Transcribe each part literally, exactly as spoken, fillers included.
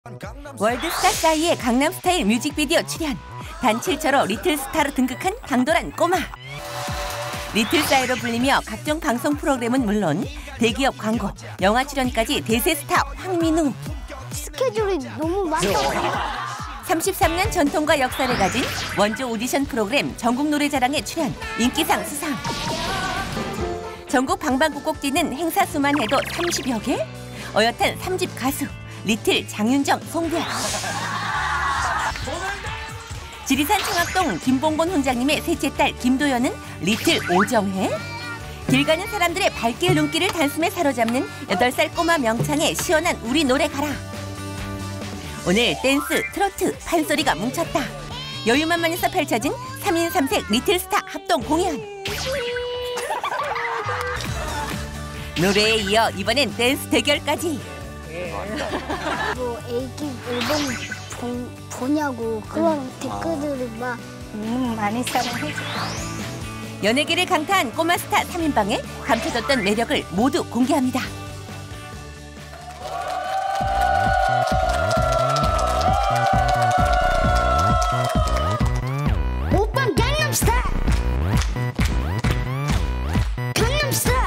월드스타 싸이의 강남스타일 뮤직비디오 출연. 단 칠 초로 리틀스타로 등극한 당돌한 꼬마. 리틀싸이로 불리며 각종 방송 프로그램은 물론 대기업 광고, 영화 출연까지 대세 스타 황민우. 스케줄이 너무 많다. 삼십삼 년 전통과 역사를 가진 원조 오디션 프로그램 전국 노래자랑에 출연, 인기상 수상. 전국 방방곡곡 뛰는 행사 수만 해도 삼십여 개? 어엿한 삼집 가수, 리틀 장윤정, 송별. 지리산 청학동 김봉곤 훈장님의 셋째 딸 김도연은 리틀 오정혜. 길 가는 사람들의 발길 눈길을 단숨에 사로잡는 여덟 살 꼬마 명창의 시원한 우리 노래 가라. 오늘 댄스, 트로트, 판소리가 뭉쳤다. 여유만만해서 펼쳐진 삼 인 삼 색 리틀스타 합동 공연. 노래에 이어 이번엔 댄스 대결까지. 뭐 애기 앨범 보, 보냐고 그런 음. 댓글들이 막 음, 많이 사랑해줘. 연예계를 강타한 꼬마 스타 삼 인방에 감춰졌던 매력을 모두 공개합니다. 오빠 강남스타일 강남스타일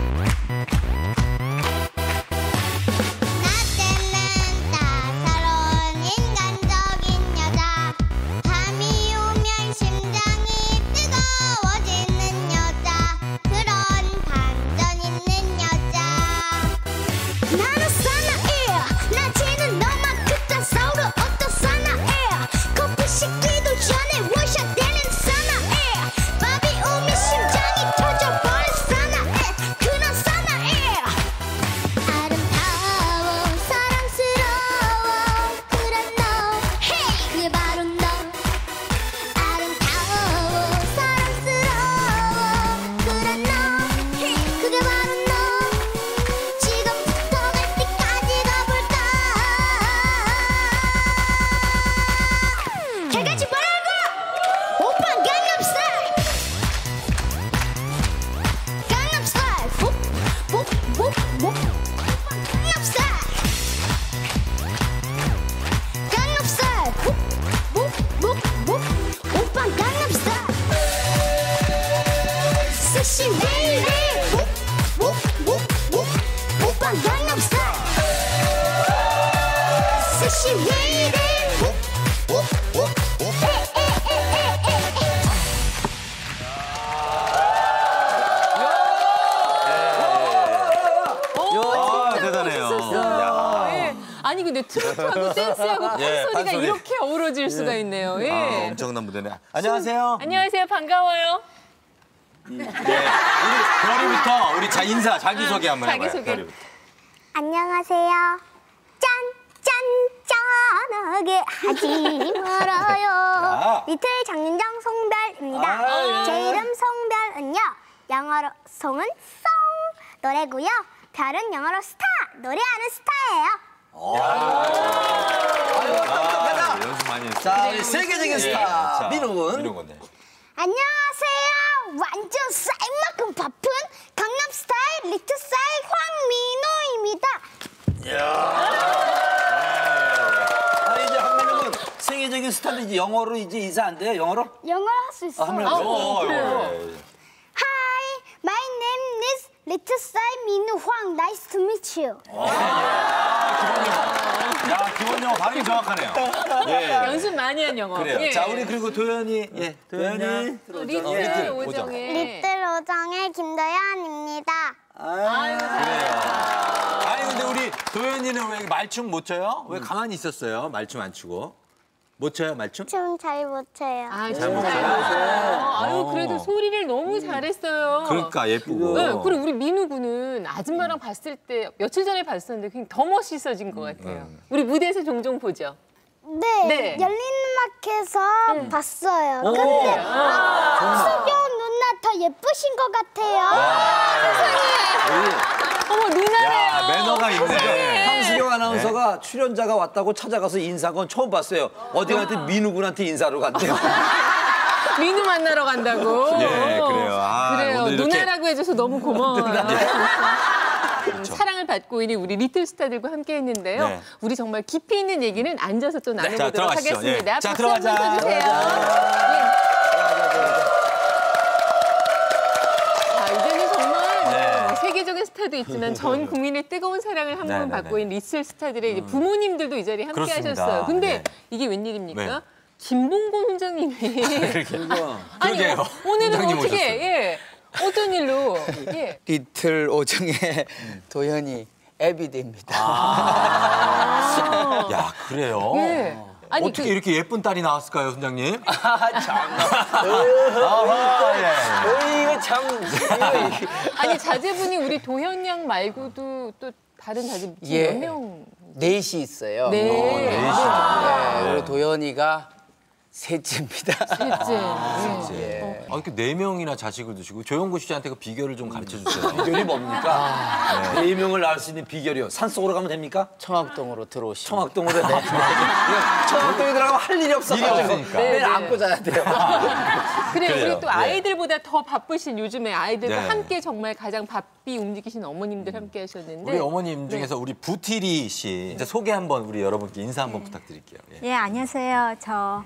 아니 근데 트로트하고 댄스하고 판소리가 예, 이렇게 어우러질 수가 있네요. 예. 아, 엄청난 무대네. 안녕하세요. 안녕하세요. 반가워요. 네, 우리 별이부터 우리 자 인사 자기소개 한번 해봐요. 자기소개. 별이부터. 안녕하세요. 짠, 짠, 짠하게 하지 말아요. 아. 리틀 장윤정 송별입니다. 아, 제 이름 송별은요. 영어로 송은 송 노래고요. 별은 영어로 스타, 노래하는 스타예요. 아, 연습 많이 했어요. 자, 우리 세계적인 스타 민우군. 민우군. 네. 안녕하세요. 완전 쌀만큼 바쁜 강남스타일 리틀스타일 황민우입니다. 아니 이제 한민우군 세계적인 스타인데 이제 영어로 이제 인사 안 돼요? 영어로? 영어로 할 수 있어요. 아, 한번 해보세요. 어, 그래요. Hi, my name is 리틀스타일 민우 황. Nice to meet you. 야, 기본 영어 발음이 정확하네요. 예. 연습 많이 한 영어. 그래요. 예. 자, 우리 그리고 도연이. 예, 도연이. 리틀 리틀 오정의. 리틀 오정의 김도연입니다. 아유, 그래요. 아니 근데 우리 도연이는 왜 말춤 못 춰요? 왜 가만히 있었어요? 말춤 안 추고. 못 춰요, 말춤? 춤 잘 못 춰요. 아, 참 잘하세요. 아유, 그래도 소리를 너무 잘했어요. 그러니까 예쁘고. 네, 그리고 우리 민우 군은 아줌마랑 봤을 때 며칠 전에 봤었는데 그냥 더 멋있어진 것 같아요. 우리 무대에서 종종 보죠. 네, 네. 열린 음악에서 봤어요. 근데 황수경 누나 더 예쁘신 것 같아요. 어머, 누나네요. 야, 매너가 있네. 황수경 아나운서가 출연자가 왔다고 찾아가서 인사한 건 처음 봤어요. 어디 갔는데 민우군한테 인사로 갔대요. 민우 만나러 간다고. 예, 그래요. 아, 그래요. 오늘 이렇게- 누나라고 해줘서 너무 고마워요. 그렇죠. 사랑을 받고 있는 우리 리틀 스타들과 함께 했는데요. 네. 우리 정말 깊이 있는 얘기는 앉아서 또 자, 나눠보도록 들어가시죠. 하겠습니다. 예. 자, 박수 한번 들어가자. 쳐주세요. 예. 자, 이제는 정말 네. 뭐 세계적인 스타도 있지만 전 국민의 뜨거운 사랑을 한 네, 번 네, 받고 네. 있는 리틀 스타들의 이제 부모님들도 이 자리에 함께 그렇습니다. 하셨어요. 근데 네. 이게 웬일입니까? 네. 김봉곤 훈장님이 그거 아니 그러게요. 어, 오늘은 훈장님 어떻게 오셨어요. 예 어떤 일로 예 리틀 오정의 도현이 애비드입니다. 아. 야, 그래요? 예. 아니 어떻게 그, 이렇게 예쁜 딸이 나왔을까요, 훈장님? 아, 참. 아하, 예. 어이, 이거 참. 이거, 아니 자제분이 우리 도현 양 말고도 또 다른 자제분 예. 몇 명? 넷이 있어요. 네. 어, 넷이. 네, 그리고 도현이가 셋째입니다. 셋째. 예. 아, 이렇게 네 명이나 자식을 두시고 조영구 씨한테 그 비결을 좀 가르쳐 주세요. 비결이 뭡니까? 네 명을 낳을 수 있는 비결이요. 산속으로 가면 됩니까? 청학동으로 들어오시면. 청학동으로. 네. 청학동에 들어가면 할 일이 없어가지고 일이 없으니까. 매일 네, 네. 안고 자야 돼요. 그래 그래요. 우리 또 예. 아이들보다 더 바쁘신 요즘에 아이들과 네. 함께 정말 가장 바삐 움직이신 어머님들 함께 하셨는데 우리 어머님 중에서 우리 부티리 씨 이제 소개 한번 우리 여러분께 인사 한번 부탁드릴게요. 예. 예, 안녕하세요. 저,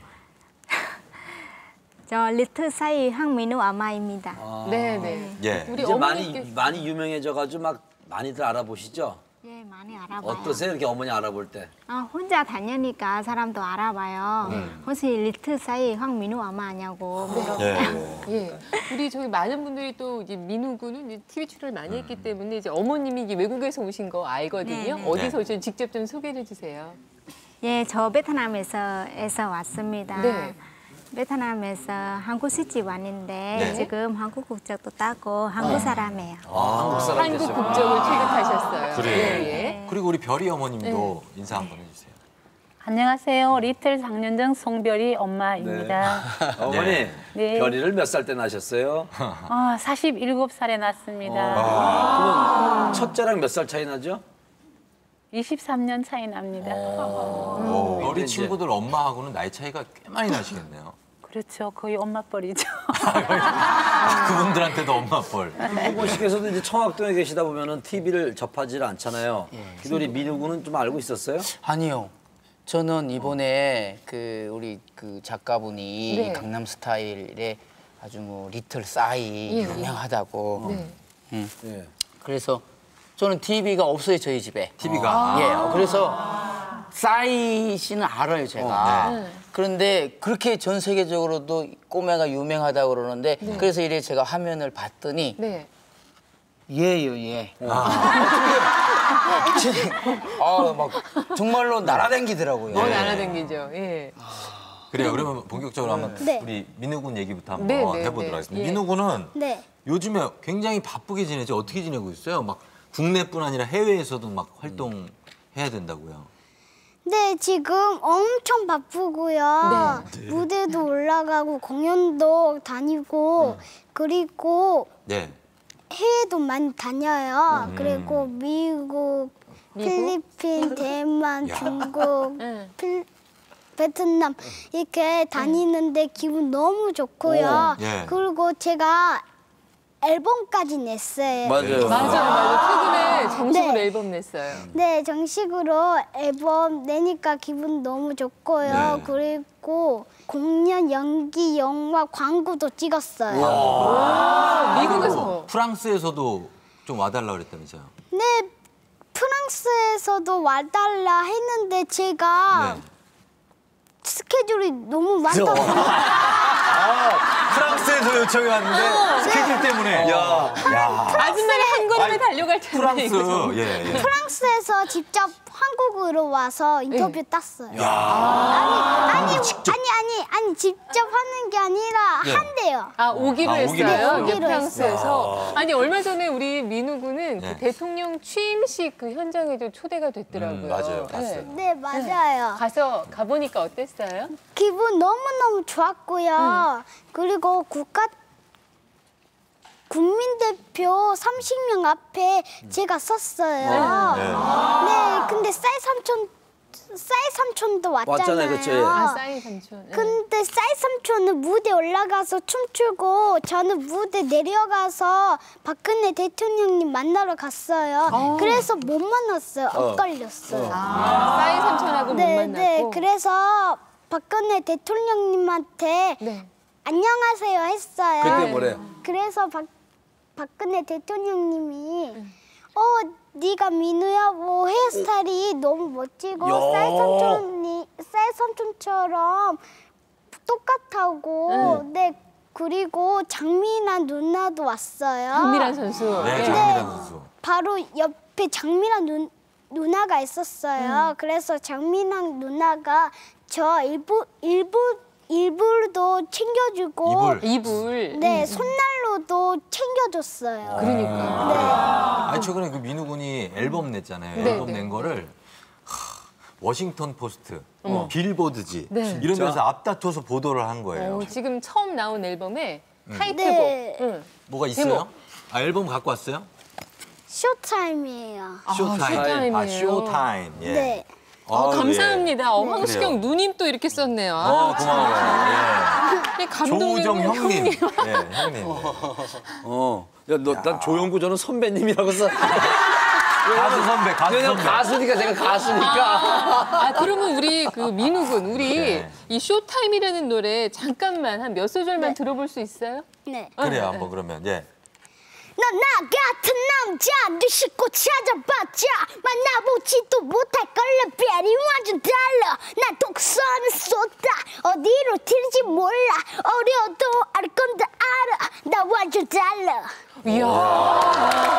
저 리틀 사이 황민우 아마입니다. 네네. 예. 우리 이제 어머니께 많이 많이 유명해져가지고 막 많이들 알아보시죠? 예, 많이 알아봐요. 어떠세요? 이렇게 어머니 알아볼 때? 아, 혼자 다니니까 사람도 알아봐요. 혹시 리틀 사이 황민우 아마 아냐고 물어봐요. 예. 예, 우리 저희 많은 분들이 또 이제 민우 군은 이제 티비 출연을 많이 했기 때문에 이제 어머님이 이제 외국에서 오신 거 알거든요. 네, 네. 어디서 네. 오신 직접 좀 소개를 해주세요. 예, 저 베트남에서 에서 왔습니다. 네. 베트남에서 한국 시집 왔는데 네. 지금 한국 국적도 따고 한국 사람이에요. 아, 한국 사람 한국 됐어요. 국적을 취득하셨어요. 그래요. 예, 예. 그리고 우리 별이 어머님도 인사 한번 해주세요. 안녕하세요. 리틀 장윤정 송별이 엄마입니다. 어머니, 네. 별이를 몇 살 때 낳으셨어요? 아, 사십일곱 살에 낳습니다. 그러면 첫째랑 몇 살 차이 나죠? 이십삼 년 차이 납니다. 오, 별이 이제- 친구들 엄마하고는 나이 차이가 꽤 많이 나시겠네요. 그렇죠. 거의 엄마 뻘이죠. 그분들한테도 엄마 뻘. 홍보 씨께서도 이제 청학동에 계시다 보면은 티비를 접하지 않잖아요. 근데 우리 민우 군은 좀 알고 있었어요? 아니요. 저는 이번에 그 우리 그 작가분이 네. 강남 스타일의 아주 뭐 리틀 싸이 예, 예. 유명하다고. 네. 음. 예. 그래서 저는 티비가 없어요, 저희 집에. 티비가. 예. 그래서 싸이 씨는 알아요, 제가. 네. 그런데 그렇게 전 세계적으로도 꼬매가 유명하다고 그러는데 그래서 이래 제가 화면을 봤더니 네. 예요, 예. 아, 막 정말로 날아다니더라고요. 어, 날아다니죠. 예. 그래요. 그러면 본격적으로 한번 네. 우리 민우 군 얘기부터 한번 네, 네, 해보도록 네. 하겠습니다. 예. 민우 군은 네. 요즘에 굉장히 바쁘게 지내죠. 어떻게 지내고 있어요? 막 국내뿐 아니라 해외에서도 막 활동해야 된다고요. 네, 지금 엄청 바쁘고요. 무대도 올라가고 공연도 다니고 그리고 네. 해외도 많이 다녀요. 그리고 미국, 필리핀, 대만, 야. 중국, 네. 필, 베트남 이렇게 다니는데 기분 너무 좋고요. 오, 예. 그리고 제가 앨범까지 냈어요. 맞아요. 맞아요, 맞아요. 최근에 정식으로 네. 앨범 냈어요. 네, 정식으로 앨범 내니까 기분 너무 좋고요. 네. 그리고 공연, 연기, 영화, 광고도 찍었어요. 아, 미국에서. 프랑스에서도 좀 와달라 그랬다면서요. 네, 프랑스에서도 와달라 했는데 제가 네. 스케줄이 너무 많다 보니까 프랑스에서 요청이 왔는데 스케줄 때문에. 야, 야. 아줌마는 한 걸음에 달려갈 텐데. 프랑스. 이거 좀. 예, 예. 프랑스에서 직접 한국으로 와서 인터뷰 땄어요. 야. 아니, 아니, 아니, 아니, 아니, 직접 하는 게 아니라 예. 한대요. 아, 오기로 아, 오기로 했어요. 했어요. 이제 오기로 프랑스에서. 아니, 얼마 전에 우리 민우 군은 네. 그 대통령 취임식 그 현장에도 초대가 됐더라고요. 음, 맞아요. 봤어요. 네, 맞아요. 가서 가보니까 어땠어요? 기분 너무너무 좋았고요. 그리고 국가 국민대표 삼십 명 앞에 제가 섰어요. 네. 네, 근데 쌀 삼촌 싸이 삼촌도 왔잖아요. 왔잖아요, 그쵸, 예. 아, 싸이 삼촌. 예. 근데 싸이 삼촌은 무대 올라가서 춤추고 저는 무대 내려가서 박근혜 대통령님 만나러 갔어요. 그래서 못 만났어요. 엇갈렸어요. 아, 싸이 삼촌하고 못 네, 만났고. 네. 그래서 박근혜 대통령님한테 네. 안녕하세요 했어요. 그때 뭐래? 그래서 박, 박근혜 대통령님이 어 네가 민우야 뭐 헤어스타일이 너무 멋지고 야. 쌀 삼촌이 쌀 삼촌처럼 똑같다고 네 그리고 장미란 누나도 왔어요. 장미란 선수. 네, 예. 장미란 선수. 바로 옆에 장미란 누, 누나가 있었어요. 그래서 장미란 누나가 저 일부 일부 일부도 챙겨주고 이불. 이불. 네 손난로도 챙겨줬어요. 그러니까. 네. 아니 최근에 그 민우 군이 앨범 냈잖아요. 네, 앨범 네. 낸 거를 하, 워싱턴 포스트, 어, 빌보드지 네. 이런 데서 앞다퉈서 보도를 한 거예요. 어, 지금 처음 나온 앨범에 타이틀곡. 네. 응. 뭐가 있어요? 제목. 아 앨범 갖고 왔어요? 쇼타임이에요. 쇼타임. 쇼타임이에요. 아 쇼타임. 예. 네. 어, 아유, 감사합니다. 어, 황수경 그래요. 누님 또 이렇게 썼네요. 예. 아, 어 고마워요. 네, 예. 감독님. 조우정 형님. 예, 형님. 어. 야, 너, 난 조영구 저는 선배님이라고 써. 가수 선배, 가수 왜냐면 선배. 가수니까 제가 가수니까. 아, 그러면 우리 그 민우 군, 우리 네. 이 쇼타임이라는 노래 잠깐만 한 몇 소절만 들어볼 수 있어요? 네. 그래요, 한번 그러면 예. 너 나 같은 남자 네 싣고 찾아봤자 만나보지도 못할 걸로 별이 완전 달라 난 독선을 쏟다 어디로 튈지 몰라 어려도 알 건데 알아 나 완전 달라. 이야.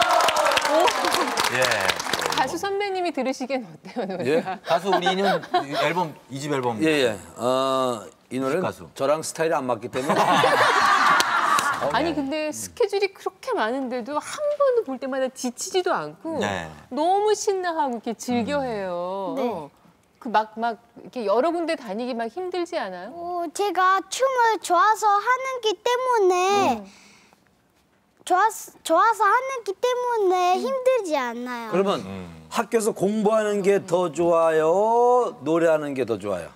예. 가수 선배님이 들으시기엔 어때요, 노래가? 예? 가수 우리 인연 앨범 이 집 앨범. 예, 예. 어, 이 노래는 가수. 저랑 스타일이 안 맞기 때문에. 아니 근데 스케줄이 그렇게 많은데도 한 번도 볼 때마다 지치지도 않고 네. 너무 신나하고 이렇게 즐겨해요. 네. 그 막 막 이렇게 여러 군데 다니기 막 힘들지 않아요? 어, 제가 춤을 좋아서 하는기 때문에 좋아, 좋아서 하는기 때문에 힘들지 않아요. 그러면 학교에서 공부하는 게 더 좋아요? 노래하는 게 더 좋아요?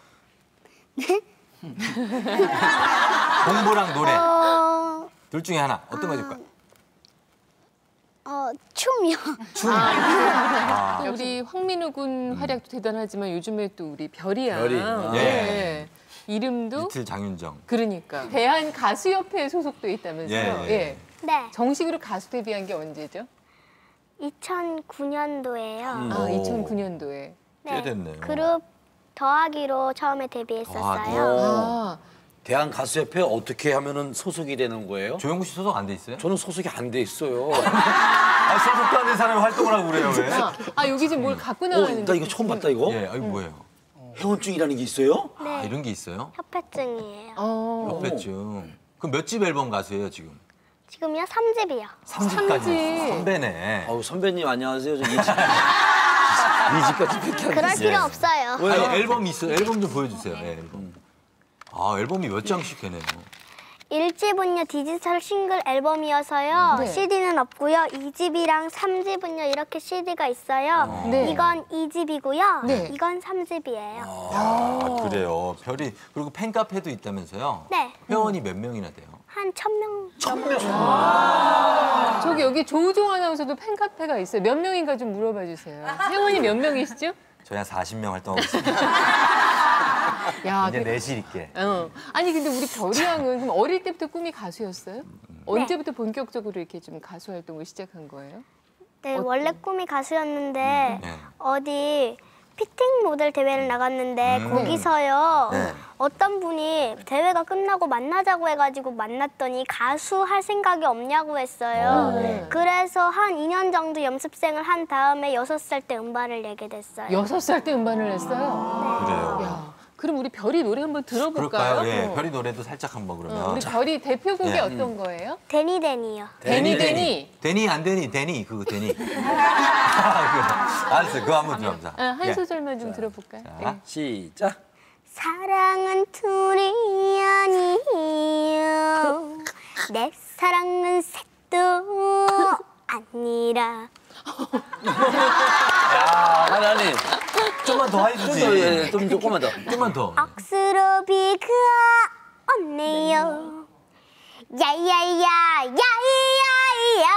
공부랑 노래 어, 둘 중에 하나 어떤 거 줄까? 어, 춤이요. 또 우리 황민우 군 활약도 대단하지만 요즘에 또 우리 별이야. 별이. 아. 예. 이름도 이틀 장윤정. 그러니까 대한 가수협회에 소속돼 있다면서요? 예, 예. 네. 정식으로 가수 데뷔한 게 언제죠? 이천구 년도에요. 아, 오. 이천구 년도에. 꽤 됐네요. 그룹 더하기로 처음에 데뷔했었어요. 아, 대한 가수협회 어떻게 하면은 소속이 되는 거예요? 조영구 씨 소속 안 돼 있어요? 저는 소속이 안 돼 있어요. 아, 소속도 안 된 사람이 활동을 하고 그래요, 왜? 아, 아, 여기 지금 뭘 갖고 어, 나가는데. 나 이거 처음 봤다 이거. 예, 아니 뭐예요? 회원증이라는 게 있어요? 아, 이런 게 있어요? 협회증이에요. 어. 협회증. 그럼 몇 집 앨범 가수예요, 지금? 지금요 삼 집이요. 삼 집까지. 삼집. 선배네. 아우 선배님 안녕하세요. 저 이 집. 이 집까지 팩이 안 그럴 됐어요. 필요 없어요. 왜요? 아니, 앨범 있어요. 앨범 좀 보여주세요. 예, 앨범. 아, 앨범이 몇 장씩 되네요. 일 집은요 디지털 싱글 앨범이어서요. 네. 씨디는 없고요. 이 집이랑 삼 집은요 이렇게 씨디가 있어요. 네. 이건 이 집이고요. 네. 이건 삼 집이에요. 아, 그래요. 별이. 그리고 팬카페도 있다면서요? 네. 회원이 몇 명이나 돼요? 한 천 명. 저기 여기 조우종 아나운서도 팬카페가 있어요. 몇 명인가 좀 물어봐 주세요. 회원이 몇 명이시죠? 저희 한 사십 명 활동하고 있습니다. 야, 이제 그- 내실 있게. 어. 아니 근데 우리 별이 양은 그럼 어릴 때부터 꿈이 가수였어요? 언제부터 본격적으로 이렇게 좀 가수 활동을 시작한 거예요? 네, 원래 꿈이 가수였는데 네. 어디 피팅 모델 대회를 나갔는데 음. 거기서요 네. 어떤 분이 대회가 끝나고 만나자고 해가지고 만났더니 가수 할 생각이 없냐고 했어요. 네. 그래서 한 이 년 정도 연습생을 한 다음에 여섯 살 때 음반을 내게 됐어요. 여섯 살 때 음반을 냈어요? 그래요. 야, 그럼 우리 별이 노래 한번 들어볼까요? 그럴까요? 예, 어. 별이 노래도 살짝 한번 그러면. 어, 우리 별이 대표곡이 예. 어떤 거예요? 데니 데니요. 데니 데니. 데니 안 되니 데니 그거 데니. 알았어, 그거 한번 들어보자. 아, 한 예. 소절만 좀 들어볼까요? 예. 자, 시작. 사랑은 둘이 아니요 내 사랑은 셋도 아니라. 야 하나님 좀만 더 해주지. 좀 더, 예, 예, 좀 조금만 더. 좀만 더. 억수로 비가 왔네요. 야야야 야야야.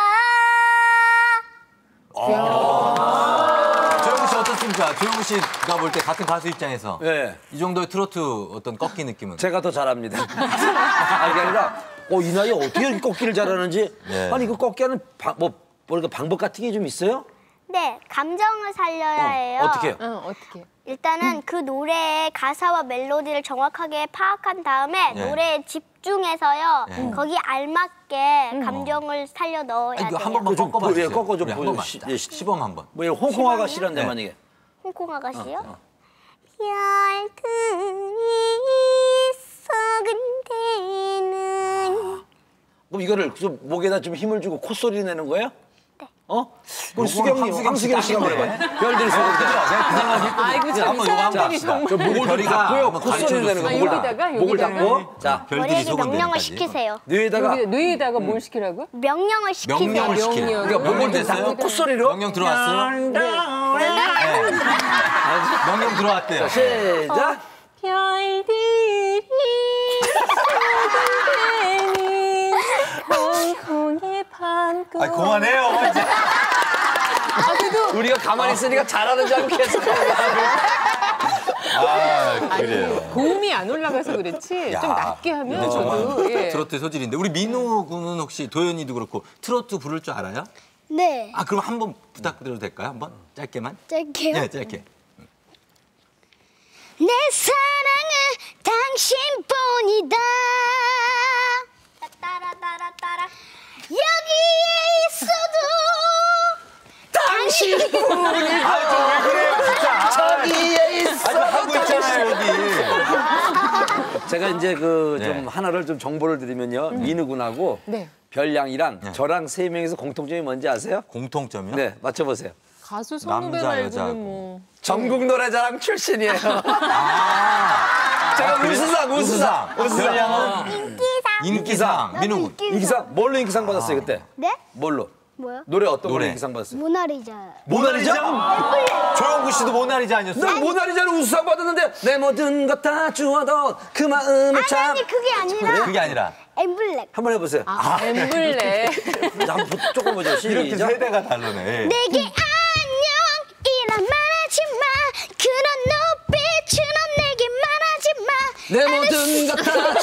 조영구 씨 어떻습니까? 조영구 씨가 볼 때 같은 가수 입장에서 예. 이 정도의 트로트 어떤 꺾기 느낌은? 제가 더 잘합니다. 아, 이게 아니라, 어, 이 나이에 어떻게 이렇게 꺾기를 잘하는지. 네. 아니, 그 꺾기 하는 방, 뭐, 뭐랄까, 방법 같은 게 좀 있어요? 네, 감정을 살려야 해요. 어떻게 해요? 어, 어떻게? 일단은 그 노래의 가사와 멜로디를 정확하게 파악한 다음에 네. 노래에 집중해서요. 네. 거기 알맞게 감정을 살려 넣어야 아니, 이거 돼요. 한 번만 좀 꺾어봐 보- 예, 주세요. 꺾어 좀 그래, 한 보여- 번만. 시- 시, 예, 시- 시범 한 번. 뭐, 홍콩 아가씨란데, 네. 만약에. 홍콩 아가씨요? 어, 별들이 소근대는 그럼 이거를 좀 목에다 좀 힘을 주고 콧소리 내는 거예요? 네. 어? 우리 수경님, 황수경 황수경 씨 씨가 한번 딱이네. 해봐. 별들이 소근대. 내가 그 생각이 아이고 참 이 한번 이거 한번 사람들이 합시다. 정말. 저 목을 좀 별이가 닫고요. 한번 콧소리 내는 거. 아, 목을 여기다가, 닫- 목을 여기다가? 닫고. 자, 별들이 머리에게 명령을 소근대까지. 시키세요. 뇌에다가 여기 뇌에다가 뭘 시키라고요? 명령을 시키세요. 명령을 시키는. 명령. 그러니까 명령 목을 닫고 됐어요? 콧소리로. 명령 들어왔어요? 네. 명령 들어왔대요. 시작. 별들이 소근대는 홍콩의 밤꽃. 아, 그만해요. 이제. 우리가 가만히 있으니까 잘하는 줄 알고 계속. 아, 그래요. 고음이 안 올라가서 그렇지 좀 낮게 하면 근데 정말 저도 예. 트로트 소질인데 우리 민호 군은 혹시 도현이도 그렇고 트로트 부를 줄 알아요? 네. 아 그럼 한번 부탁드려도 될까요? 한번 짧게만. 짧게요. 네, 짧게. 내 사랑은 당신뿐이다. 따라따라따라. 여기에 있어도 당신뿐이다. 아, 저왜 그래요, 진짜? 저기에 있어. 아, 하고 있잖아요, 여기. 제가 이제 그 좀 네. 하나를 좀 정보를 드리면요. 민우 군하고 네. 별양이랑 저랑 세 명이서 공통점이 뭔지 아세요? 공통점이요? 네, 맞춰보세요. 가수 선후배 남자, 말고는 여자하고. 뭐 전국 노래자랑 출신이에요. 아, 제가 그래요? 우수상, 우수상. 우수상. 별량은 인기상. 인기상. 민호 군. 인기상, 뭘로 인기상 받았어요, 그때? 네? 뭘로? 뭐요? 노래 어떤 걸로 노래. 인기상 받았어요? 모나리자. 모나리자? 조영구 씨도 모나리자 아니었어요? 나 모나리자로 우수상 받았는데 내 모든 것 다 주어도 그 마음을 아니 참. 아니 그게 아니라 그게 아니라 엠블랙. 한번 해보세요. 아, 엠블레. 자, 한번 조금 보죠. 이렇게 시작. 세대가 다르네. 내게 안녕이란 말하지 마. 그런 눈빛으로 내게 말하지 마. 내 모든 것 다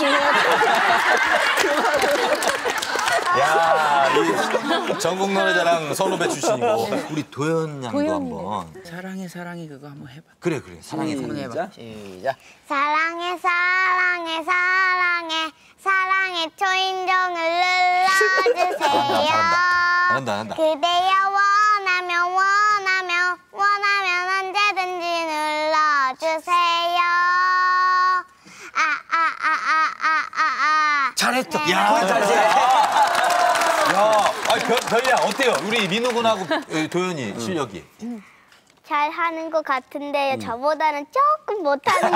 주어도. 야, 이 전국 노래자랑 선후배 출신이고 우리 도현 양도 도현이네. 한번. 사랑해 사랑해 그거 한번 해봐. 그래 그래. 사랑해 한번 사랑해. 해봐. 시작. 사랑해 사랑해 사랑해 사랑해 초인종을 눌러주세요. 잘한다 잘한다. 그대여 원하면 원하면 원하면 언제든지 눌러주세요. 아아아아아아. 잘했다. 야, 잘해. 야, 아니, 별, 별이야 어때요? 우리 민호 군하고 도현이 실력이. 잘하는 것 같은데 저보다는 조금 못하는 것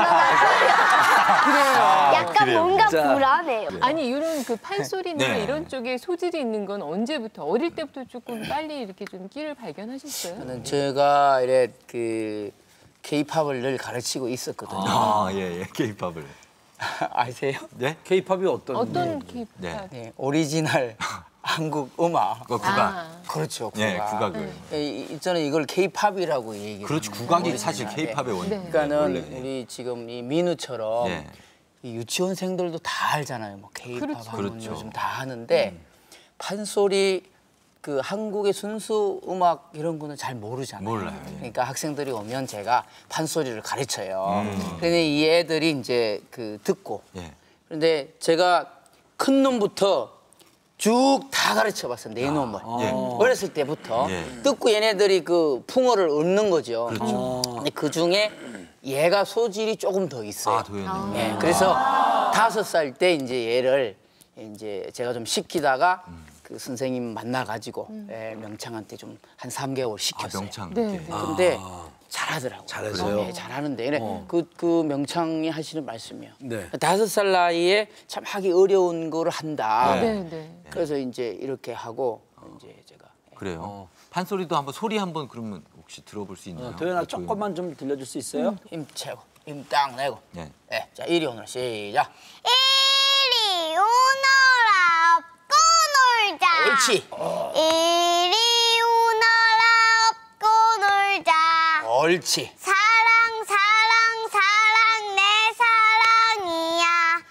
같아요. 약간 그래요? 뭔가 자. 불안해요. 아니 이런 그 판소리나 네. 이런 쪽에 소질이 있는 건 언제부터 어릴 때부터 조금 빨리 이렇게 좀 끼를 발견하셨어요? 저는 제가 이래 그 K-팝을 늘 가르치고 있었거든요. 아, 예, 예. 케이팝을. 아세요? 네? K-팝이 어떤? 어떤 케이팝? 네. 네, 오리지널 한국 음악. 그 국악. 아, 그렇죠, 국악. 예, 국악을. 이- 이- 저는 이걸 K-팝이라고 얘기해요. 그렇지, 국악이 사실 케이팝의 원인. 네. 그러니까는 원래. 우리 지금 이 민우처럼 예. 이 유치원생들도 다 알잖아요. 뭐 K-팝 그렇죠. 하면 그렇죠. 요즘 다 하는데 판소리 그 한국의 순수 음악 이런 거는 잘 모르잖아요. 몰라요, 예. 그러니까 학생들이 오면 제가 판소리를 가르쳐요. 음. 그런데 이 애들이 이제 그 듣고 예. 그런데 제가 큰 놈부터 쭉 다 가르쳐 봤어요. 네 놈을. 예. 어렸을 때부터 예. 듣고 얘네들이 그 풍어를 얻는 거죠. 그렇죠. 근데 그 중에 얘가 소질이 조금 더 있어요. 아, 도현이. 예, 그래서 다섯 살 때 이제 얘를 이제 제가 좀 시키다가 그 선생님 만나가지고 예, 명창한테 좀 한 삼 개월 아, 시켰어요. 명창. 네, 이렇게. 네. 근데 잘하더라고요. 잘해서요? 네, 잘하는데 네, 그, 그 명창이 하시는 말씀이요. 네. 다섯 살 나이에 참 하기 어려운 거를 한다. 네, 네. 그래서 이제 이렇게 하고 이제 제가 그래요. 판소리도 한번 소리 한번 그러면 혹시 들어볼 수 있나요? 어, 도연아 조금만 좀 들려줄 수 있어요? 힘 채고 힘 딱 내고. 네. 네. 자 이리 오너라 시작. 이리 오너라 업고 놀자. 옳지. 이리 오너라 업고 놀자. 옳지. 사랑 사랑 사랑 내 사랑이야.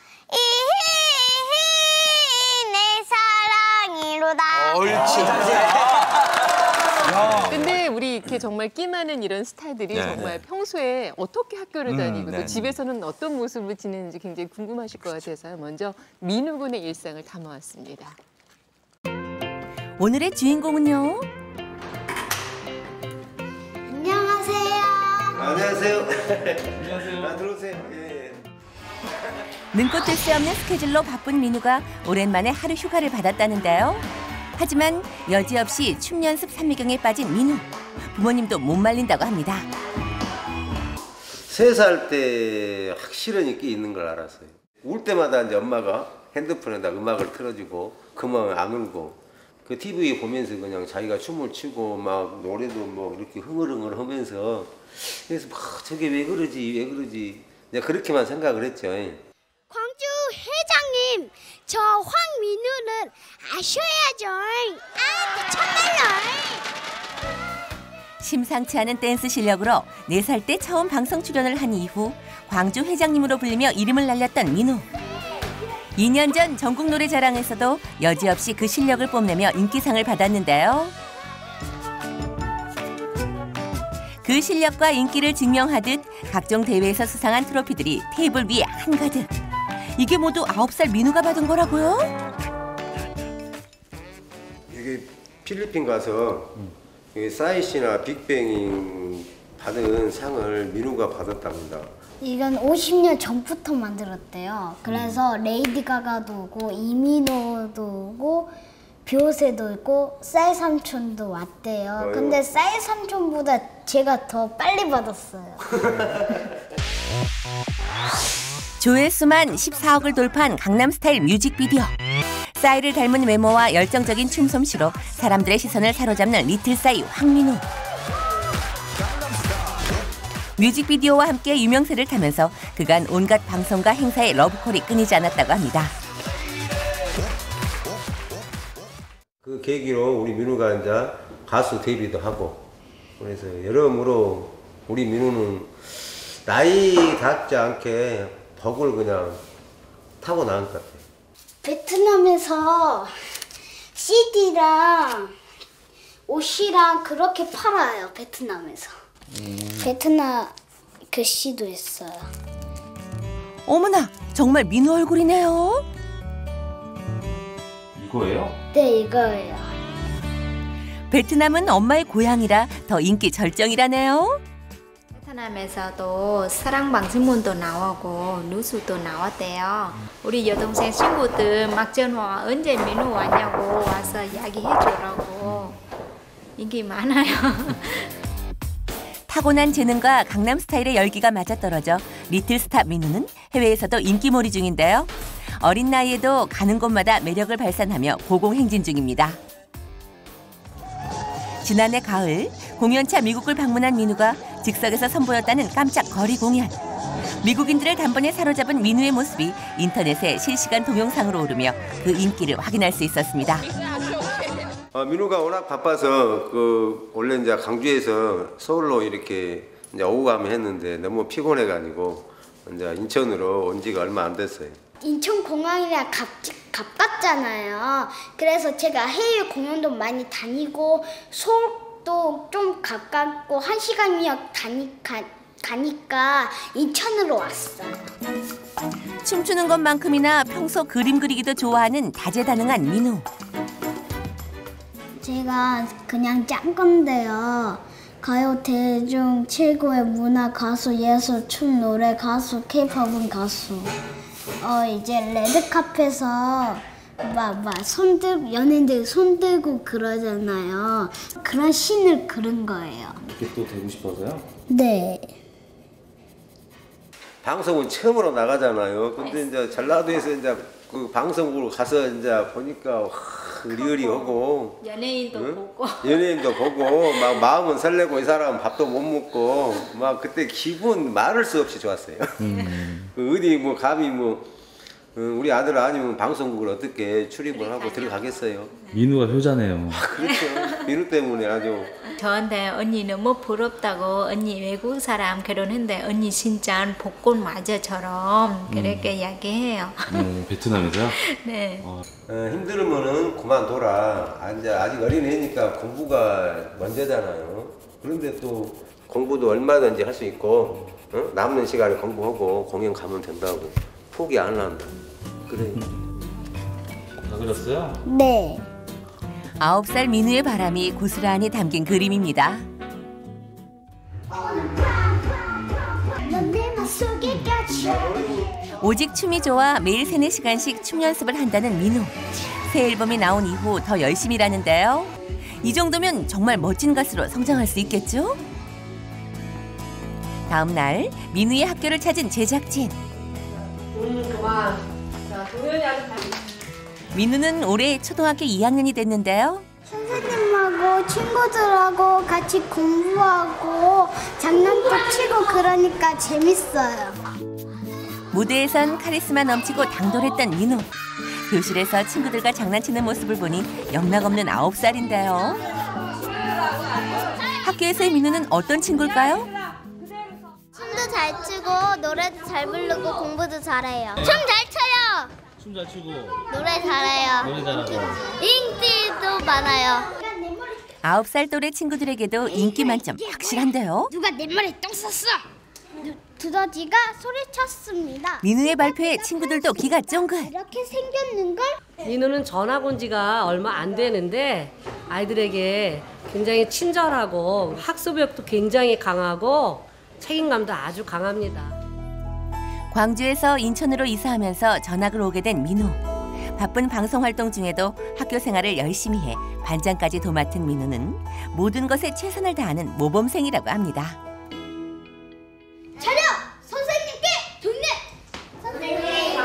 이히히 내 사랑이로다. 옳지. 근데 우리 이렇게 정말 끼 많은 이런 스타들이 네, 정말 네. 평소에 어떻게 학교를 다니고 네, 또 네. 집에서는 어떤 모습을 지내는지 굉장히 궁금하실 것 같아서 먼저 민우 군의 일상을 담아왔습니다. 오늘의 주인공은요. 안녕하세요. 안녕하세요. 안녕하세요. 아, 들어오세요. 예, 예. 눈꽃 뜰 새 없는 스케줄로 바쁜 민우가 오랜만에 하루 휴가를 받았다는데요. 하지만 여지없이 춤 연습 삼미경에 빠진 민우. 부모님도 못 말린다고 합니다. 세 살 때 확실한 인기 있는 걸 알았어요. 울 때마다 이제 엄마가 핸드폰에다 음악을 틀어주고 그만 안 울고 그 티비 보면서 그냥 자기가 춤을 추고 막 노래도 뭐 이렇게 흥얼흥얼 하면서 그래서 막 저게 왜 그러지 왜 그러지 그냥 그렇게만 생각을 했죠. 광주 회장님, 저 황민우는 아셔야죠. 아, 참말로. 심상치 않은 댄스 실력으로 네 살 때 처음 방송 출연을 한 이후 광주 회장님으로 불리며 이름을 날렸던 민우. 이 년 전 전국 노래자랑에서도 여지없이 그 실력을 뽐내며 인기상을 받았는데요. 그 실력과 인기를 증명하듯 각종 대회에서 수상한 트로피들이 테이블 위에 한가득. 이게 모두 아홉 살 민우가 받은 거라고요? 이게 필리핀 가서 사이시나 빅뱅이 받은 상을 민우가 받았답니다. 이건 오십 년 전부터 만들었대요. 그래서 레이디 가가도 오고 이민호도 오고 뷰오세도 있고 쌀 삼촌도 왔대요. 어휴. 근데 쌀 삼촌보다 제가 더 빨리 받았어요. 조회수만 십사억을 돌파한 강남스타일 뮤직비디오. 싸이를 닮은 외모와 열정적인 춤솜씨로 사람들의 시선을 사로잡는 리틀싸이 황민우. 뮤직비디오와 함께 유명세를 타면서 그간 온갖 방송과 행사에 러브콜이 끊이지 않았다고 합니다. 그 계기로 우리 민우가 이제 가수 데뷔도 하고 그래서 여러모로 우리 민우는 나이답지 않게 복을 그냥 타고 나온 것 같아요. 베트남에서 씨디랑 옷이랑 그렇게 팔아요. 베트남에서. 베트남 글씨도 있어요. 어머나, 정말 민우 얼굴이네요. 이거예요? 네, 이거예요. 베트남은 엄마의 고향이라 더 인기 절정이라네요. 베트남에서도 사랑방송문도 나오고 뉴스도 나왔대요. 우리 여동생 친구들 막 전화 언제 민우 왔냐고 와서 이야기해주라고. 인기 많아요. 타고난 재능과 강남 스타일의 열기가 맞아떨어져 리틀스타 민우는 해외에서도 인기몰이 중인데요. 어린 나이에도 가는 곳마다 매력을 발산하며 고공행진 중입니다. 지난해 가을 공연차 미국을 방문한 민우가 즉석에서 선보였다는 깜짝 거리 공연. 미국인들을 단번에 사로잡은 민우의 모습이 인터넷에 실시간 동영상으로 오르며 그 인기를 확인할 수 있었습니다. 어, 민우가 워낙 바빠서 그 원래 이제 강주에서 서울로 이렇게 이제 오고 가면 했는데 너무 피곤해가지고 이제 인천으로 온 지가 얼마 안 됐어요. 인천공항이랑 가, 가깝잖아요. 그래서 제가 해외 공연도 많이 다니고 서울도 좀 가깝고 한 시간이면 다니, 가, 가니까 인천으로 왔어요. 춤추는 것만큼이나 평소 그림 그리기도 좋아하는 다재다능한 민우. 제가 그냥 짠 건데요. 가요 대중 최고의 문화 가수, 예술, 춤, 노래 가수, 케이팝은 가수. 어 이제 레드카펫에서 막막 손들 연예인들 손 들고 그러잖아요. 그런 씬을 그린 거예요. 이렇게 또 되고 싶어서요? 네. 방송은 처음으로 나가잖아요. 근데 이제 전라도에서 이제 그 방송국으로 가서 이제 보니까 와, 의리의리하고 연예인도 응? 보고 연예인도 보고 막 마음은 설레고 이 사람은 밥도 못 먹고 막 그때 기분 말할 수 없이 좋았어요. 음. 어디 뭐 감히 뭐 우리 아들 아니면 방송국을 어떻게 출입을 하고 들어가겠어요. 민우가 효자네요. 그렇죠. 민우 때문에 아주. 저한테 언니 너무 부럽다고 언니 외국 사람 결혼했는데 언니 진짜 복권 맞아처럼 그렇게 음. 이야기해요. 음, 베트남에서요? 네. 어. 어, 힘들면은 그만둬라. 이제 아직 어린애니까 공부가 먼저잖아요. 그런데 또 공부도 얼마든지 할 수 있고 어? 남는 시간에 공부하고 공연 가면 된다고 포기 안 한다. 그래. 다 그렸어요? 네. 아홉 살 민우의 바람이 고스란히 담긴 그림입니다. 오직 춤이 좋아 매일 세네 시간씩 춤 연습을 한다는 민우. 새 앨범이 나온 이후 더 열심히 일하는데요. 이 정도면 정말 멋진 가수로 성장할 수 있겠죠? 다음 날 민우의 학교를 찾은 제작진. 음, 그만. 자, 도현이 아주 잘. 민우는 올해 초등학교 이 학년이 됐는데요. 선생님하고 친구들하고 같이 공부하고 장난도 치고 그러니까 재밌어요. 무대에선 카리스마 넘치고 당돌했던 민우. 교실에서 친구들과 장난치는 모습을 보니 영락없는 아홉 살인데요. 학교에서의 민우는 어떤 친구일까요? 춤도 잘 추고 노래도 잘 부르고 공부도 잘해요. 춤 잘 춰요. 춤 잘 추고 노래 잘해요. 노래 잘하고 인기도 많아요. 아홉 살 또래 친구들에게도 인기 만점 확실한데요. 누가 내 머리에 똥 쌌어? 두더지가 소리쳤습니다. 민우의 발표에 친구들도 기가 쫑긋. 이렇게 생겼는걸? 민우는 전학 온 지가 얼마 안 되는데 아이들에게 굉장히 친절하고 학습력도 굉장히 강하고 책임감도 아주 강합니다. 광주에서 인천으로 이사하면서 전학을 오게 된 민우. 바쁜 방송 활동 중에도 학교 생활을 열심히 해 반장까지 도맡은 민우는 모든 것에 최선을 다하는 모범생이라고 합니다. 차려! 선생님께 동네! 선생님!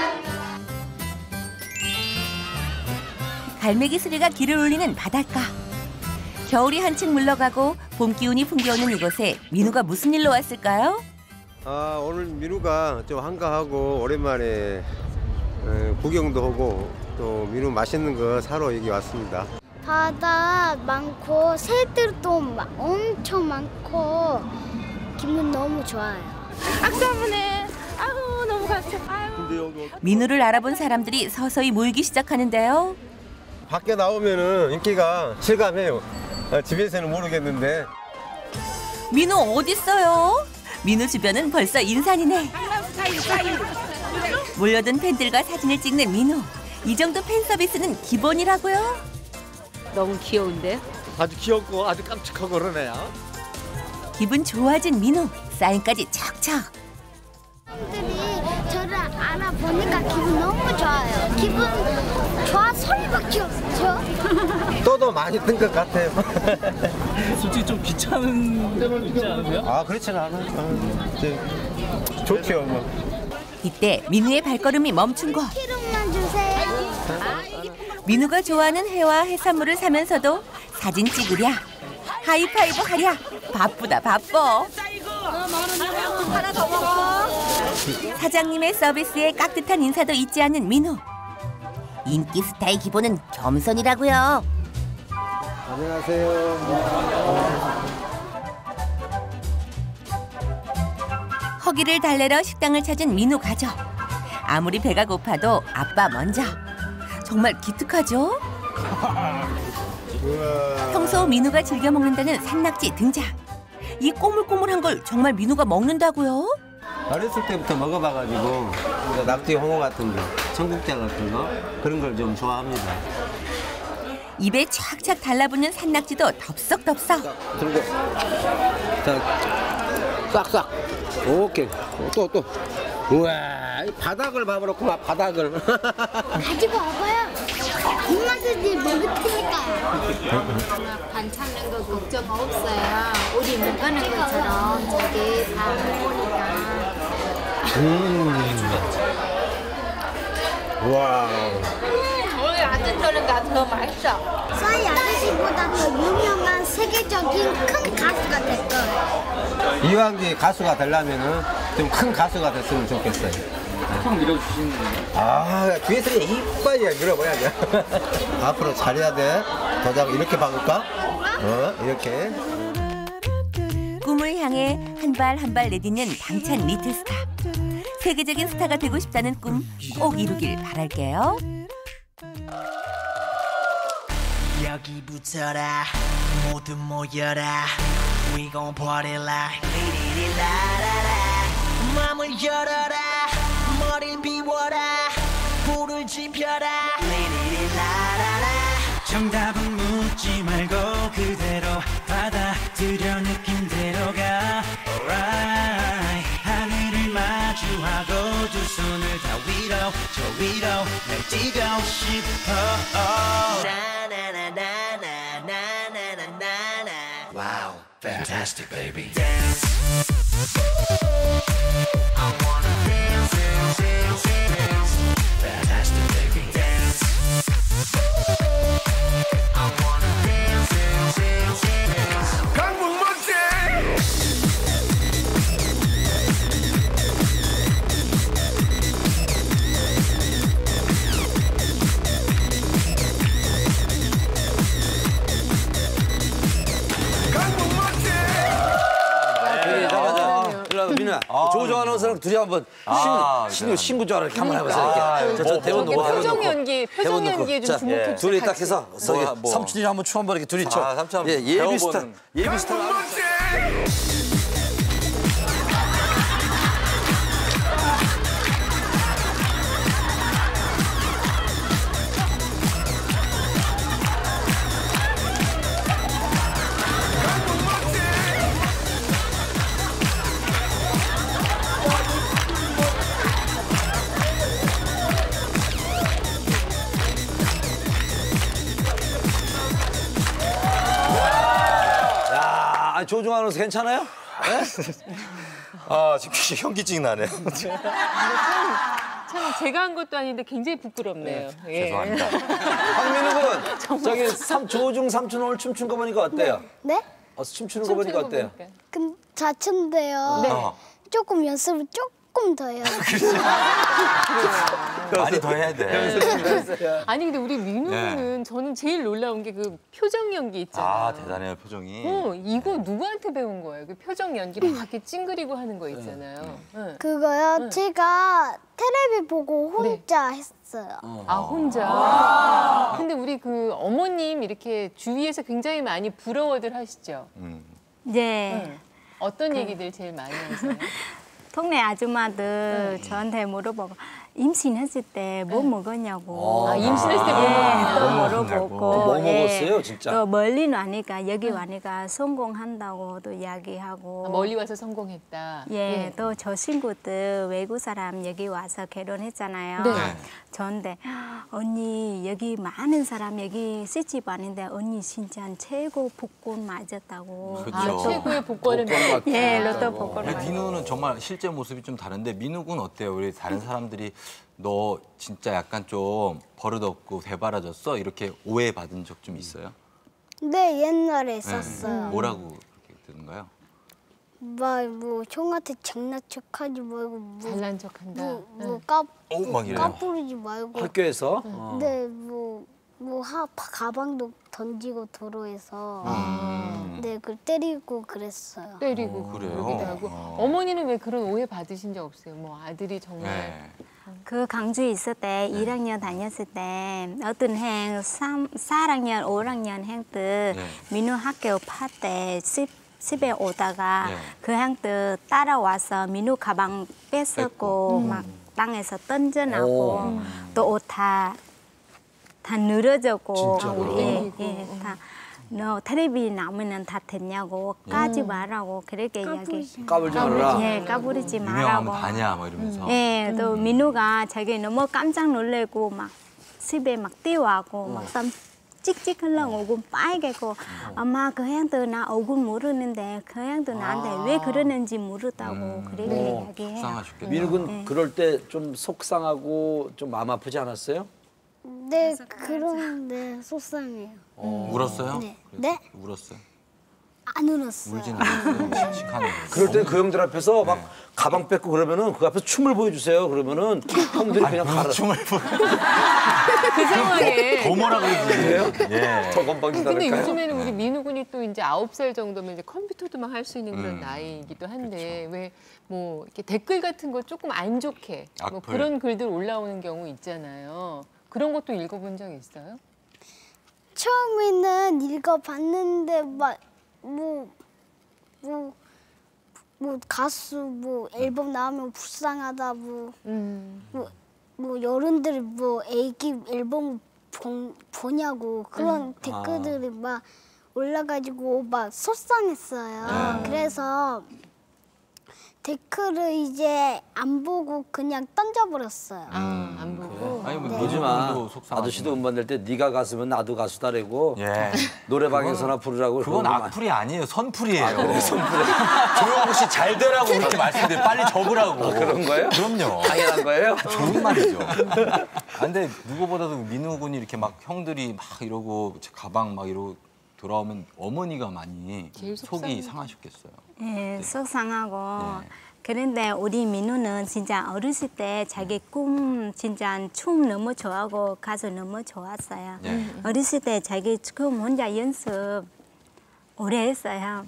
갈매기 소리가 길을 울리는 바닷가. 겨울이 한층 물러가고 봄 기운이 풍겨오는 이곳에 민우가 무슨 일로 왔을까요? 아 오늘 민우가 좀 한가하고 오랜만에 에, 구경도 하고 또 민우 맛있는 거 사러 여기 왔습니다. 바다 많고 새들도 마- 엄청 많고 기분 너무 좋아요. 악사분해. 아우 너무 가슴. 아유. 민우를 알아본 사람들이 서서히 모이기 시작하는데요. 밖에 나오면은 인기가 실감해요. 아, 집에서는 모르겠는데. 민우 어딨어요? 민우 주변은 벌써 인산이네. 몰려든 팬들과 사진을 찍는 민우. 이 정도 팬 서비스는 기본이라고요. 너무 귀여운데? 아주 귀엽고 아주 깜찍하고 그러네요. 기분 좋아진 민우. 사인까지 척척. 팬들이 저를 알아보니까 기분 너무 좋아요. 기분 좋아 소리밖에 없죠. 또도 많이 뜬 것 같아요. 솔직히 좀 귀찮은 때는 있지 않으세요? 아 그렇지는 않아요. 아, 이제 좋죠 뭐. 이때 민우의 발걸음이 멈춘 것. 키로만 주세요. 민우가 좋아하는 회와 해산물을 사면서도 사진 찍으랴, 하이파이브 하랴. 바쁘다 바빠. 하나 더 먹어. 사장님의 서비스에 깍듯한 인사도 잊지 않는 민우. 인기 스타의 기본은 겸손이라고요. 안녕하세요. 허기를 달래러 식당을 찾은 민우 가족. 아무리 배가 고파도 아빠 먼저. 정말 기특하죠? 평소 민우가 즐겨 먹는다는 산낙지 등장. 이 꼬물꼬물한 걸 정말 민우가 먹는다고요? 어렸을 때부터 먹어봐가지고 낙지 홍어 같은 거, 청국장 같은 거 그런 걸 좀 좋아합니다. 입에 착착 달라붙는 산낙지도 덥석덥석. 들고 자 싹싹 오케이 또 또 우와 이 바닥을 봐버렸구만 바닥을. 가지고 와봐요. 입맛이지 먹을 테니까요. 반찬는 거 걱정 없어요. 우리 먹는 것처럼 저게 다 먹으니까. 음. 와. 오늘 아주 아저씨보다 더 맛있어. 싸이 아저씨보다 더 유명한 세계적인 큰 가수가 될 거예요. 이왕기 가수가 되려면은 좀 큰 가수가 됐으면 좋겠어요. 형 밀어주시는 거예요? 아, 뒤에서 이빨이 밀어봐야죠. 앞으로 잘해야 돼. 도장 이렇게 박을까? 어, 이렇게. 꿈을 향해 한 발 한 발 내딛는 당찬 리틀 스타. 세계적인 스타가 되고 싶다는 꿈 꼭 이루길 바랄게요. 여기 붙어라 모두 모여라 We gon' party like 리리리라라라 맘을 열어라 머리를 비워라 불을 지펴라 리리리라라라 정답은 묻지 말고 그대로 받아들여 느낌대로 가 Alright 하늘을 마주하고 두 손을 다 위로 저 위로 날 뛰고 싶어 Wow, fantastic, baby. Dance. I wanna dance, dance, dance, dance. Fantastic, baby. Dance. I wanna dance, dance, dance, dance. 강문 멋지. 민우야, 조조 아나운서랑 둘이 한번 아, 신구 신구 줄 알게 한번 해보세요. 아, 이렇게. 저, 저 대본 놓고 대본 표정 놓고. 연기, 표정 대본 놓고. 연기에 좀 자, 주목해주세요. 둘이 딱 같이. 해서 저기 뭐야, 뭐. 삼촌이 한번 춤 한번 이렇게 둘이 춰. 아, 삼촌 예, 예비 스타, 배워보는. 예비 스타. 야, 조조 아나운서 괜찮아요? 네? 아, 지금 현기증이 나네요. 참 제가 한 것도 아닌데 굉장히 부끄럽네요. 예. 죄송합니다. 황민우 군, 저기 삼, 조중 삼촌 오늘 춤춘 거 보니까 어때요? 네? 어, 춤추는 거 보니까 어때요? 근 자춘데요. 네. 조금 연습을 조금 더 해요. 많이 더 해야 돼. 아니 근데 우리 민우는 저는 제일 놀라운 게 그 표정 연기 있잖아요. 아, 대단해요, 표정이. 어, 이거 누구한테 배운 거예요? 그 표정 연기 막 이렇게 찡그리고 하는 거 있잖아요. 응. 그거요? 제가 텔레비 보고 혼자 했어요. 아 혼자. 근데 우리 그 어머님 이렇게 주위에서 굉장히 많이 부러워들 하시죠. 네. 응. 어떤 얘기들 제일 많이 하세요? 동네 아줌마들 저한테 물어보고 임신했을 때 뭐 먹었냐고. 아, 임신했을 때 뭐 예, 또 먹었냐고. 물어보고. 뭐 예. 먹었어요, 진짜? 또 멀리 와니까 여기 와니까 성공한다고 또 이야기하고. 아, 멀리 와서 성공했다. 예, 또 저 친구들 외국 사람 여기 와서 결혼했잖아요. 네. 저한테 언니 여기 많은 사람 여기 시집 왔는데 언니 진짜 최고 복권 맞았다고. 그쵸. 아, 최고의 복권을 복권 받았다. 예, 로또 복권 근데 맞았다고. 민우는 정말 실제 모습이 좀 다른데 민우 군 어때요? 우리 다른 사람들이 너 진짜 약간 좀 버릇없고 대바라졌어? 이렇게 오해받은 적 좀 있어요? 네, 옛날에 썼어요. 뭐라고 그렇게 되는가요? 막 뭐 형한테 장난 척하지 말고 뭐, 잘난 척한다. 뭐, 뭐 까, 오, 막 이래요. 까부르지 말고. 학교에서? 어. 네, 뭐, 뭐 하, 가방도 던지고 도로에서. 음. 네, 그 때리고 그랬어요. 때리고 그래요? 그러기도 하고. 어. 어머니는 왜 그런 오해 받으신 적 없어요? 뭐 아들이 정말 네. 그 강주에 있을 때 일 학년 다녔을 때 어떤 행 삼, 사 학년, 오 학년 행들 네. 민우 학교 팔때 집에 오다가 네. 그 행들 따라와서 민우 가방 뺏었고 막 땅에서 던져나고 또 옷 다 다 늘어졌고 진짜로? 예, 예, 다. 너 텔레비 나오면 다 됐냐고 까지 말라고 그렇게 이야기. 까불지 말아라. 예, 까부르지 유명하면 말라고. 다냐 뭐 이러면서. 예, 또 민우가 자기 너무 깜짝 놀래고 막 집에 막 뛰어와고 막 땀 찍찍 흘러오고 빨개고 엄마 그 형도 나 얼굴 모르는데 그 형도 나한테 왜 그러는지 모르다고 그렇게 이야기해요. 속상하셨겠다. 민우 군 네. 그럴 때 좀 속상하고 좀 마음 아프지 않았어요? 네, 그런데 속상해요. 어. 울었어요? 네. 네? 울었어요? 안 울었어요. 울진 않았어요. 씩씩하네. 그럴 때 그 형들 앞에서 막 가방 뺏고 그러면은 그 앞에서 춤을 보여주세요. 그러면은 형들이 그냥 가라. 춤을 보여. 그 상황에. 더 뭐라 그러지? 예. 더 건방지다 근데 그럴까요? 요즘에는 우리 민우 군이 또 이제 아홉 살 정도면 이제 컴퓨터도 막 할 수 있는 그런 음. 나이이기도 한데 왜 뭐 이렇게 댓글 같은 거 조금 안 좋게 뭐 악플. 그런 글들 올라오는 경우 있잖아요. 그런 것도 읽어본 적 있어요? 처음에는 읽어봤는데 막 뭐 뭐 뭐 가수 뭐 앨범 나오면 불쌍하다 뭐 음. 뭐, 뭐 여른들 뭐 애기 앨범 보, 보냐고 그런 음. 댓글들이 막 올라가지고 막 속상했어요. 네. 그래서 댓글을 이제 안 보고 그냥 던져버렸어요. 아, 안 보고. 아니 뭐 네. 요즘아 민우군도 속상하지. 아저씨도 음반 낼 때 네가 가수면 나도 가수다라고 예. 노래방에서나 부르라고 그건 그런 거 많이- 악플이 아니에요. 선플이에요. 아, 그래, 선플이. 조용구 씨 잘 되라고 이렇게 말씀드려. 빨리 접으라고. 아, 그런 거예요? 그럼요. 당연한 거예요? 좋은 말이죠. 아, 근데 누구보다도 민우 군이 이렇게 막 형들이 막 이러고 가방 막 이러고 돌아오면 어머니가 많이 제일 속이 속상해. 상하셨겠어요. 예, 속상하고. 네. 그런데 우리 민우는 진짜 어렸을 때 자기 꿈 진짜 춤 너무 좋아하고 가수 너무 좋았어요. 네. 어렸을 때 자기 춤 혼자 연습 오래 했어요.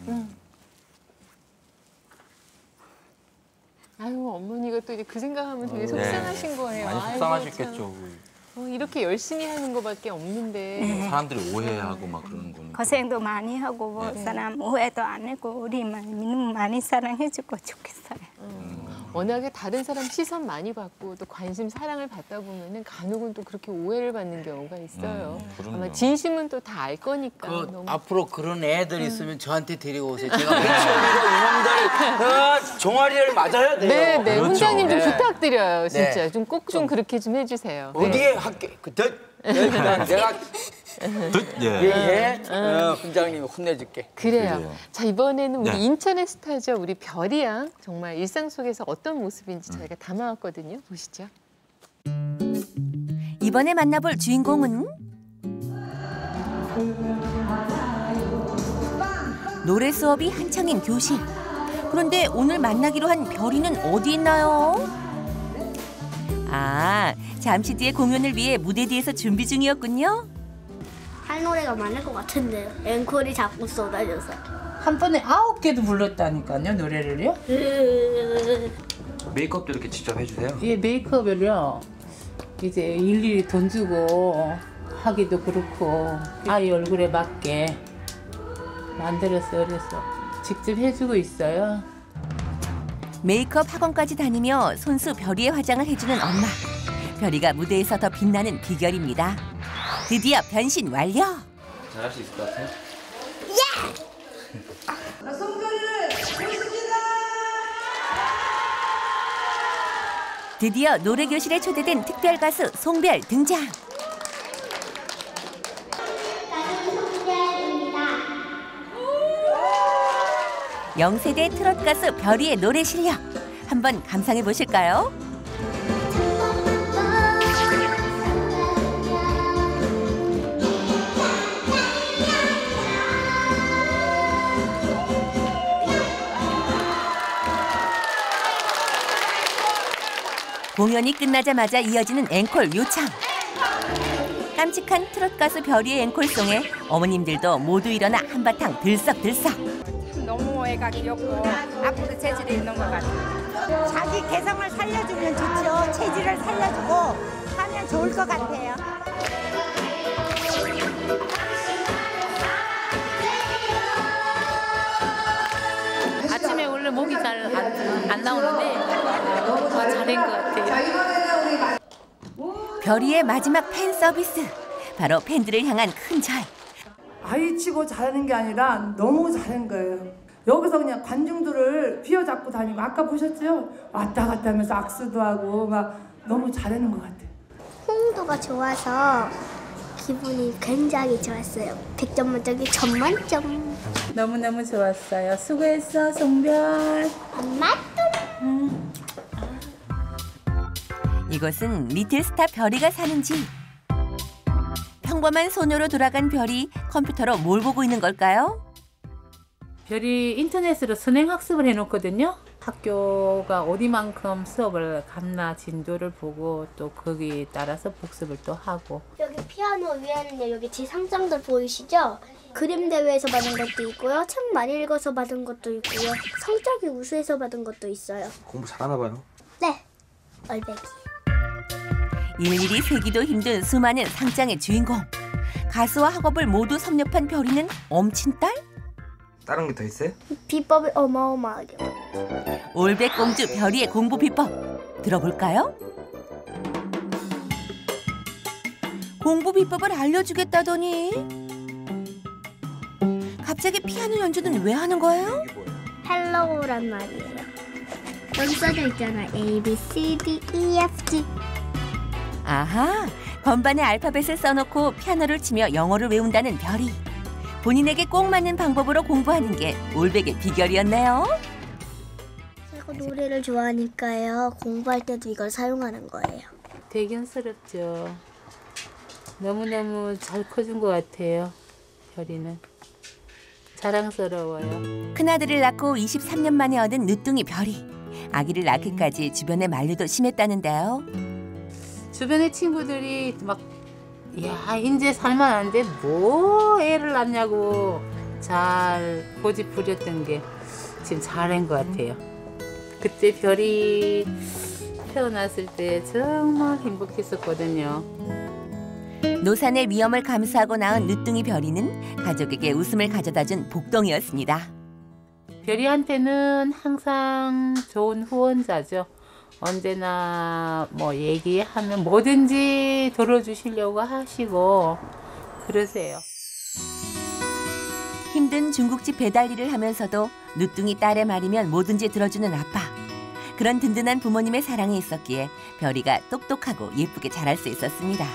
아유 어머니가 또 이제 그 생각하면 되게 네. 속상하신 거예요. 많이 아이고, 속상하셨겠죠. 참. 어, 이렇게 열심히 하는 것밖에 없는데. 사람들이 오해하고 막 그러는 거는. 고생도 많이 하고 뭐 네. 사람 오해도 안 하고 우리만 민우 많이 사랑해주고 좋겠어요. 워낙에 다른 사람 시선 많이 받고 또 관심 사랑을 받다 보면은 간혹은 또 그렇게 오해를 받는 경우가 있어요. 음, 그럼요. 아마 진심은 또 다 알 거니까. 그 너무. 앞으로 그런 애들 있으면 저한테 데리고 오세요. 제가 미치고 이놈들 어, 종아리를 맞아야 돼요. 네, 네. 그렇죠. 훈장님 좀 네. 부탁드려요. 진짜 네. 좀 꼭 좀 그렇게 좀 해주세요. 네. 어디에 학교 그때 내가 예. 예예 어, 훈장님이 혼내줄게. 그래요. 그래요. 자 이번에는 우리 네. 인천의 스타죠. 우리 별이 양 정말 일상 속에서 어떤 모습인지 저희가 담아왔거든요. 보시죠. 이번에 만나볼 주인공은 노래 수업이 한창인 교실. 그런데 오늘 만나기로 한 별이는 어디 있나요? 아, 잠시 뒤에 공연을 위해 무대 뒤에서 준비 중이었군요. 할 노래가 많을 것 같은데 앵콜이 자꾸 쏟아져서. 한 번에 아홉 개도 불렀다니까요, 노래를요? 메이크업도 이렇게 직접 해주세요? 예, 메이크업을요. 이제 일일이 돈 주고 하기도 그렇고 아이 얼굴에 맞게 만들었어요. 그래서 직접 해주고 있어요. 메이크업 학원까지 다니며 손수 별이의 화장을 해주는 엄마. 별이가 무대에서 더 빛나는 비결입니다. 드디어 변신 완료. 잘할 수 있을 것 같아요? 드디어 노래교실에 초대된 특별 가수 송별 등장. 영세대 트롯 가수 별이의 노래 실력 한번 감상해 보실까요? 공연이 끝나자마자 이어지는 앵콜 요청. 깜찍한 트롯 가수 별이의 앵콜송에 어머님들도 모두 일어나 한바탕 들썩들썩. 너무 애가 귀엽고 앞으로 재질이 있는 것 같아요. 자기 개성을 살려주면 좋죠. 체질을 살려주고 하면 좋을 것 같아요. 아침에 원래 목이 잘 안 안 나오는데 아, 잘한 것 같아요. 별이의 마지막 팬 서비스. 바로 팬들을 향한 큰 절. 아이 치고 잘하는 게 아니라 너무 잘한 거예요. 여기서 그냥 관중들을 휘어잡고 다니고 아까 보셨죠? 왔다 갔다 하면서 악수도 하고 막 너무 잘하는 것 같아요. 홍도가 좋아서 기분이 굉장히 좋았어요. 백 점 만점에 천만점. 너무너무 좋았어요. 수고했어, 송별. 엄마 이곳은 리틀스타 별이가 사는 집. 평범한 소녀로 돌아간 별이 컴퓨터로 뭘 보고 있는 걸까요? 별이 인터넷으로 선행학습을 해놓거든요. 학교가 어디만큼 수업을 갔나 진도를 보고 또 거기에 따라서 복습을 또 하고. 여기 피아노 위에는 여기 지상장들 보이시죠? 그림 대회에서 받은 것도 있고요. 책 많이 읽어서 받은 것도 있고요. 성적이 우수해서 받은 것도 있어요. 공부 잘하나 봐요. 네, 얼베기. 일일이 세기도 힘든 수많은 상장의 주인공. 가수와 학업을 모두 섭렵한 별이는 엄친딸? 다른 게 더 있어요? 비법이 어마어마하게. 올백공주 별이의 공부 비법 들어볼까요? 공부 비법을 알려주겠다더니 갑자기 피아노 연주는 왜 하는 거예요? 헬로우란 말이에요. 여기 써져 있잖아. A, B, C, D, E, F, G. 아하, 건반에 알파벳을 써놓고 피아노를 치며 영어를 외운다는 별이. 본인에게 꼭 맞는 방법으로 공부하는 게 올백의 비결이었네요. 제가 노래를 좋아하니까요. 공부할 때도 이걸 사용하는 거예요. 대견스럽죠. 너무너무 잘 커진 것 같아요. 별이는. 자랑스러워요. 큰아들을 낳고 이십삼 년 만에 얻은 늦둥이 별이. 아기를 낳기까지 주변의 만류도 심했다는데요. 주변의 친구들이 막 야, 이제 살만한데 뭐 애를 낳냐고 잘 고집 부렸던 게 지금 잘한 것 같아요. 그때 별이 태어났을 때 정말 행복했었거든요. 노산의 위험을 감수하고 낳은 늦둥이 별이는 가족에게 웃음을 가져다준 복덩이였습니다. 별이한테는 항상 좋은 후원자죠. 언제나 뭐 얘기하면 뭐든지 들어주시려고 하시고 그러세요. 힘든 중국집 배달 일을 하면서도 늦둥이 딸의 말이면 뭐든지 들어주는 아빠. 그런 든든한 부모님의 사랑이 있었기에 별이가 똑똑하고 예쁘게 자랄 수 있었습니다.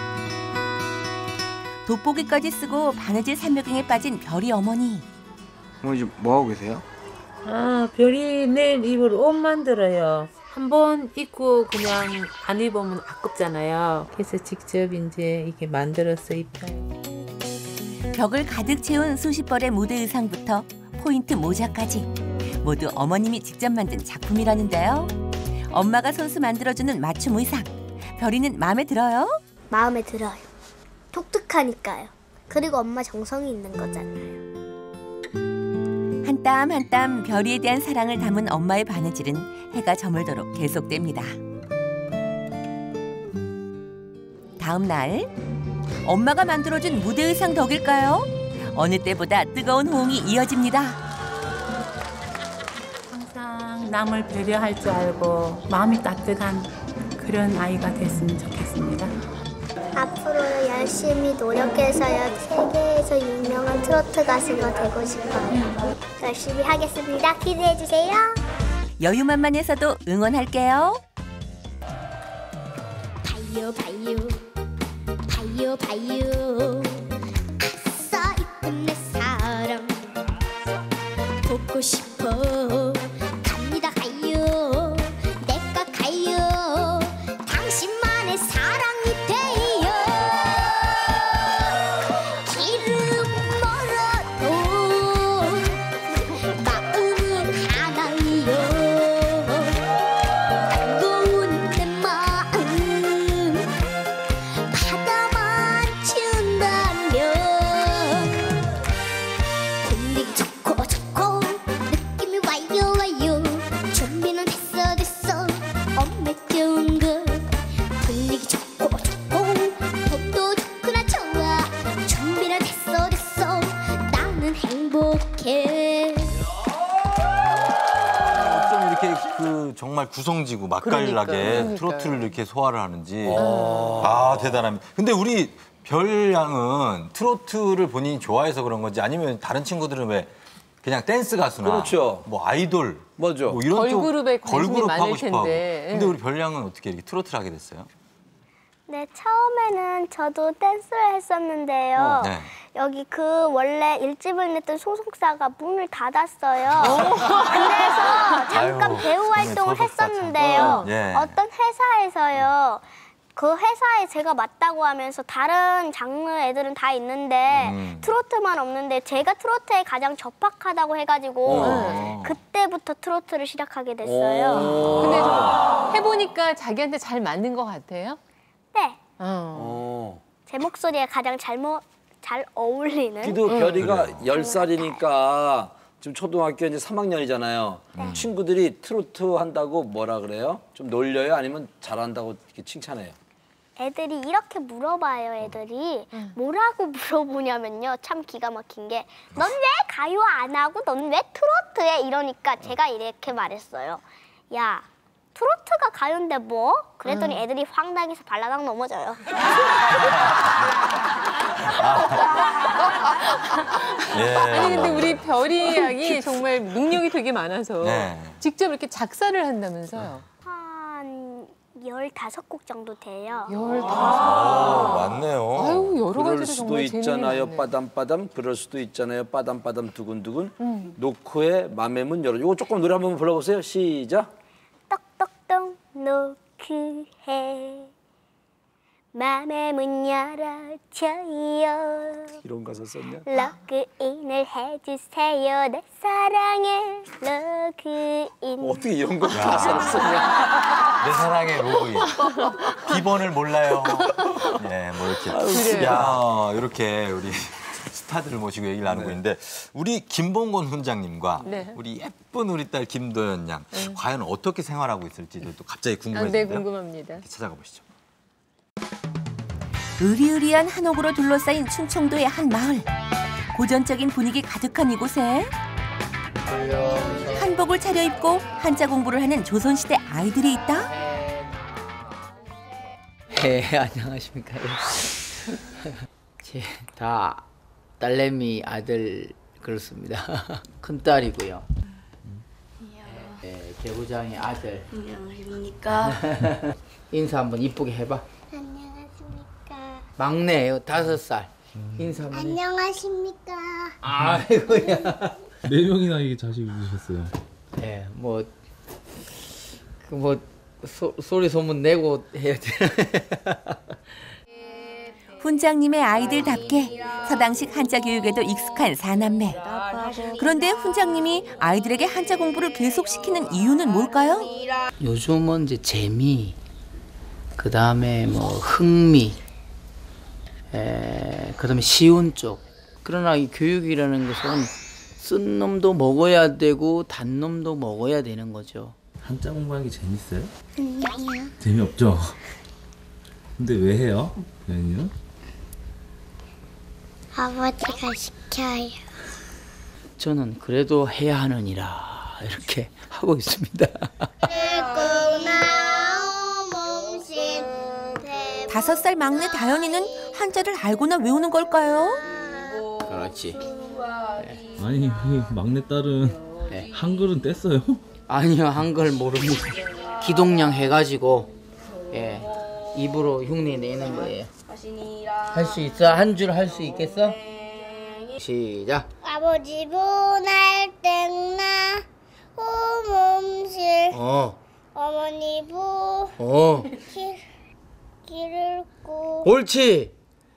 돋보기까지 쓰고 바느질 삼묘경에 빠진 별이 어머니. 어머니 뭐 하고 계세요? 아, 별이 내일 입을 옷 만들어요. 한 번 입고 그냥 안 입으면 아깝잖아요. 그래서 직접 이제 이렇게 만들어서 입혀요. 벽을 가득 채운 수십 벌의 무대 의상부터 포인트 모자까지 모두 어머님이 직접 만든 작품이라는데요. 엄마가 손수 만들어주는 맞춤 의상. 별이는 마음에 들어요? 마음에 들어요. 독특하니까요. 그리고 엄마 정성이 있는 거잖아요. 한 땀 한 땀 별이에 대한 사랑을 담은 엄마의 바느질은 해가 저물도록 계속됩니다. 다음 날 엄마가 만들어준 무대 의상 덕일까요? 어느 때보다 뜨거운 호응이 이어집니다. 항상 남을 배려할 줄 알고 마음이 따뜻한 그런 아이가 됐으면 좋겠습니다. 앞으로 열심히 노력해서요. 세계에서 유명한 트로트 가수가 되고 싶어요. 열심히 하겠습니다. 기대해주세요. 여유만만해서도 응원할게요. 봐요 봐요 봐요 봐요 아싸 이쁜 내 사랑 보고 싶어 갑니다 가요 내가 가요 당신만의 사랑이 돼요 길은 멀어도 마음은 하나요 뜨거운 내 마음 바다만 준다면 분위기 좋고 좋고 느낌이 와요 와요 준비는 됐어 됐어 엄매 좋은 것 분위기 좋고 좋고 봄도 좋구나 좋아 준비는 됐어 됐어 나는 행복해. 어쩜 이렇게 그 정말 구성지고 맛깔나게 그러니까요. 트로트를 이렇게 소화를 하는지 어. 아 대단합니다. 근데 우리 별 양은 트로트를 본인이 좋아해서 그런 건지 아니면 다른 친구들은 왜 그냥 댄스 가수나 그렇죠. 뭐 아이돌 맞아. 뭐 이런 쪽 걸그룹에 관심이 걸그룹 많을 하고 싶어 하고. 텐데. 근데 우리 별 양은 어떻게 이렇게 트로트를 하게 됐어요? 네, 처음에는 저도 댄스를 했었는데요. 네. 여기 그 원래 일집을 냈던 소속사가 문을 닫았어요. 그래서 잠깐 아유, 배우 활동을 소속사 했었는데요. 참. 예. 어떤 회사에서요. 그 회사에 제가 맞다고 하면서 다른 장르 애들은 다 있는데 음. 트로트만 없는데 제가 트로트에 가장 적합하다고 해가지고 어. 그때부터 트로트를 시작하게 됐어요. 근데 좀 해보니까 자기한테 잘 맞는 것 같아요? 네. 어. 제 목소리에 가장 잘, 뭐, 잘 어울리는. 그래도 별이가 열 살이니까 지금 초등학교 이제 삼 학년이잖아요. 친구들이 트로트 한다고 뭐라 그래요? 좀 놀려요? 아니면 잘한다고 이렇게 칭찬해요? 애들이 이렇게 물어봐요, 애들이. 뭐라고 물어보냐면요. 참 기가 막힌 게 넌 왜 가요 안 하고 넌 왜 트로트 해? 이러니까 제가 이렇게 말했어요. 야, 트로트가 가요인데 뭐? 그랬더니 애들이 황당해서 발라당 넘어져요. 예. 아니 근데 우리 별이 양이 정말 능력이 되게 많아서 네. 직접 이렇게 작사를 한다면서요? 한 열다섯 곡 정도 돼요. 아, 맞네요. 아유 여러 그럴 가지로 수도 정말 재능이 있잖아요. 많네. 빠담빠담. 그럴 수도 있잖아요. 빠담빠담 두근두근. 음. 노크의 맘의 문 열어. 이거 조금 노래 한번 불러보세요. 시작. 똑똑똑 노크해 맘의 문 열어줘요. 이런 가사 썼냐? 로그인을 해주세요. 내 사랑의 로그인. 어떻게 이런 걸 야. 가사를 쓰냐? 내 사랑의 로그인. 비번을 몰라요. 예, 뭐 이렇게. 그래요. 야, 이렇게 우리 스타들을 모시고 얘기를 나누고 있는데 우리 김봉곤 훈장님과 네. 우리 예쁜 우리 딸 김도연 양 과연 어떻게 생활하고 있을지도 또 갑자기 아, 네 궁금해지는데요. 궁금합니다. 찾아가 보시죠. 으리으리한 한옥으로 둘러싸인 충청도의 한 마을. 고전적인 분위기 가득한 이곳에 한복을 차려입고 한자 공부를 하는 조선시대 아이들이 있다? 네, 안녕하십니까. 제 다 딸내미 아들 그렇습니다. 큰 딸이고요. 네, 배부장의 아들. 안녕하십니까. 인사 한번 이쁘게 해봐. 안녕하십니까. 막내예요, 다섯 살. 인사 한번 해. 안녕하십니까. 아이고야. 네 명이나 이게 자식이 있으셨어요. 네, 뭐, 그 뭐, 소, 소리 소문 내고 해야 되나. 훈장님의 아이들답게 서당식 한자 교육에도 익숙한 사남매. 그런데 훈장님이 아이들에게 한자 공부를 계속시키는 이유는 뭘까요? 요즘은 이제 재미, 그 다음에 뭐 흥미, 에, 그 다음에 쉬운 쪽. 그러나 이 교육이라는 것은 쓴 놈도 먹어야 되고 단 놈도 먹어야 되는 거죠. 한자 공부하는 게 재밌어요? 아니요. 재미없죠? 근데 왜 해요? 연이요? 아버지가 시켜요. 저는 그래도 해야 하느니라 이렇게 하고 있습니다. 다섯 살 막내 다현이는 한자를 알고나 외우는 걸까요? 그렇지. 아니 이 막내딸은 네. 한글은 뗐어요? 아니요, 한글 모릅니다. 기동량 해가지고 예, 입으로 흉내 내는 거예요. 할 수 있어? 한 줄 할 수 있겠어? 시작. 아버지 보날 땡나 호몸실 어, 어머니 보 어, 길, 길을 고 옳지.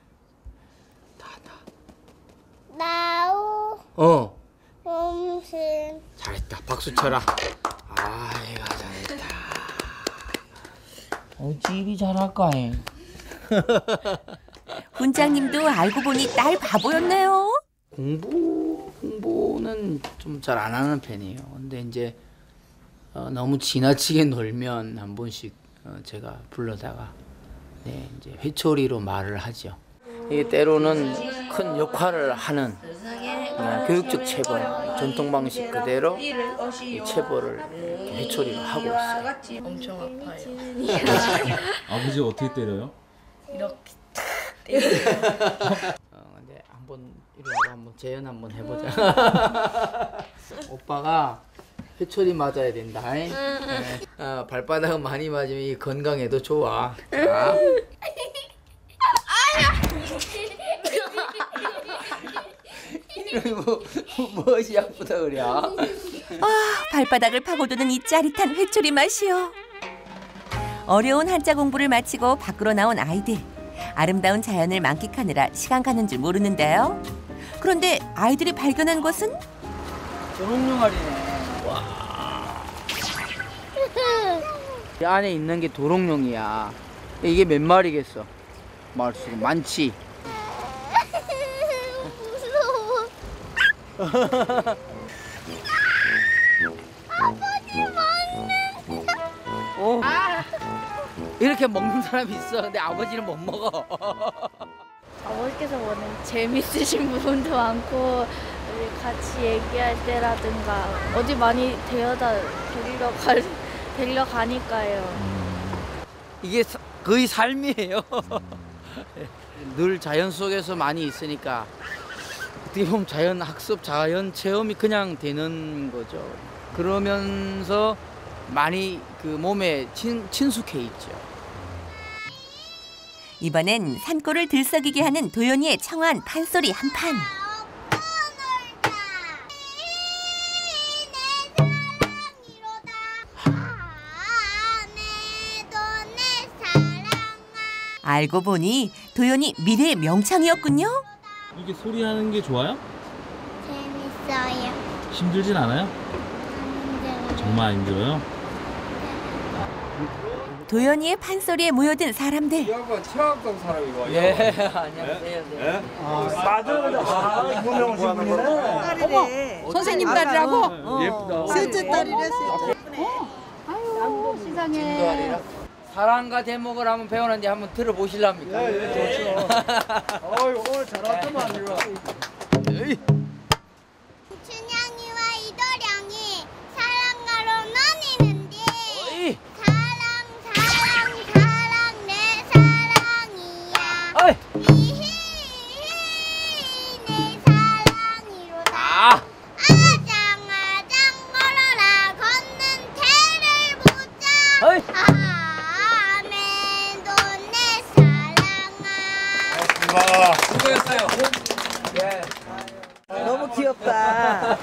나우 어, 몸실. 잘했다. 박수 쳐라. 아, 얘가 잘했다. 어, 집이 잘할까 해. 훈장님도 알고 보니 딸 바보였네요. 공부 공부는 좀 잘 안 하는 편이에요. 근데 이제 어, 너무 지나치게 놀면 한 번씩 어, 제가 불러다가 네, 이제 회초리로 말을 하죠. 이게 때로는 큰 역할을 하는 어, 교육적 체벌, 전통 방식 그대로 이 체벌을 회초리로 하고 있어요. 엄청 아파요. 아버지가 어떻게 때려요? 이렇게 어, 근데 한번 이리 와봐, 한번 재연 한번 해보자. 오빠가 회초리 맞아야 된다. 네. 어, 발바닥은 많이 맞으면 이 건강에도 좋아. 자. 이러고 무엇이 아프다 그래? 아, 발바닥을 파고드는 이 짜릿한 회초리 맛이요. 어려운 한자 공부를 마치고 밖으로 나온 아이들. 아름다운 자연을 만끽하느라 시간 가는 줄 모르는데요. 그런데 아이들이 발견한 것은 도롱뇽알이네. 와. 이 안에 있는 게 도롱뇽이야. 이게 몇 마리겠어? 말수 많지. 무서워. 아버지 먹는. 어. 이렇게 먹는 사람이 있어. 근데 아버지는 못 먹어. 아버지께서 보는 재밌으신 부분도 많고 우리 같이 얘기할 때라든가 어디 많이 데려다 데리러 가 데리러 가니까요. 이게 사, 거의 삶이에요. 늘 자연 속에서 많이 있으니까 어떻게 보면 자연 학습, 자연 체험이 그냥 되는 거죠. 그러면서 많이 그 몸에 친, 친숙해 있죠. 이번엔 산골을 들썩이게 하는 도연이의 청아한 판소리 한 판. 알고 보니 도연이 미래의 명창이었군요. 이게 소리하는 게 좋아요? 재밌어요. 힘들진 않아요? 정말 안 힘들어요? 도연이의 판소리에 모여든 사람들. 여러분 최학동 사람이고. 예, 안녕하세요. 네? 맞아. 아, 유명하신 분이네. 딸이래. 선생님 딸이라고? 어. 예쁘다. 셋째 딸이래. 아유, 세상에. 사랑과 대목을 한번 배우는데 한번 들어보실랍니까? 예, 예, 좋죠. 어이, 오늘 잘 왔더만, 이거. 춘향이와 이도령이 사랑하러 나뉘는데 사랑 사랑 사랑 내 사랑이야. 이히히 내 사랑이로다. 아장 아장 걸어라 걷는 태를 보자. 아멘도 내 사랑아. 수고했어요. 예. 너무 귀엽다.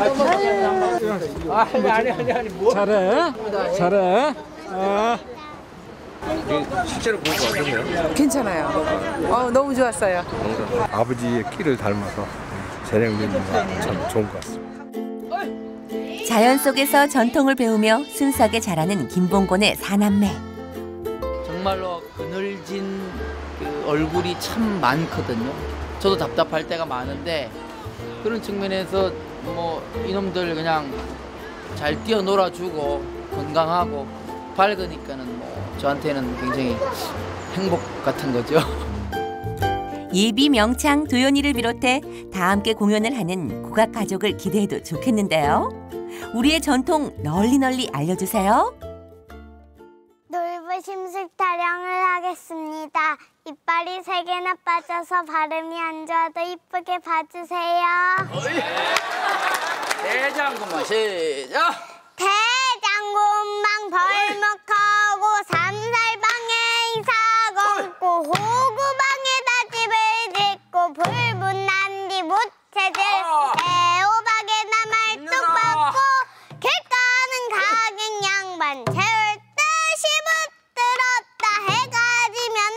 아니 아니 아니 아니 뭐 잘해. 잘해. 아. 실제로 보니까 어떠세요? 괜찮아요. 어, 너무 좋았어요. 아버지의 끼를 닮아서 재령님과 참 좋은 것 같습니다. 자연 속에서 전통을 배우며 순수하게 자라는 김봉곤의 사남매. 정말로 그늘진 그 얼굴이 참 많거든요. 저도 답답할 때가 많은데 그런 측면에서 뭐 이놈들 그냥 잘 뛰어놀아주고 건강하고 밝으니까는 뭐 저한테는 굉장히 행복 같은 거죠. 예비 명창 도연이를 비롯해 다 함께 공연을 하는 국악 가족을 기대해도 좋겠는데요. 우리의 전통 널리 널리 알려주세요. 놀부심식 타령을 하겠습니다. 이빨이 세 개나 빠져서 발음이 안 좋아도 이쁘게 봐주세요. 대장군만 시작. 대장군만 벌목하고 삼살방에 이사 걷고 호구방에다 집을 짓고 불분 난 뒤 무채질 애호박에 나말 뚝 받고 길 가는 가객 양반 채울 듯이 붙들었다 해가 지면은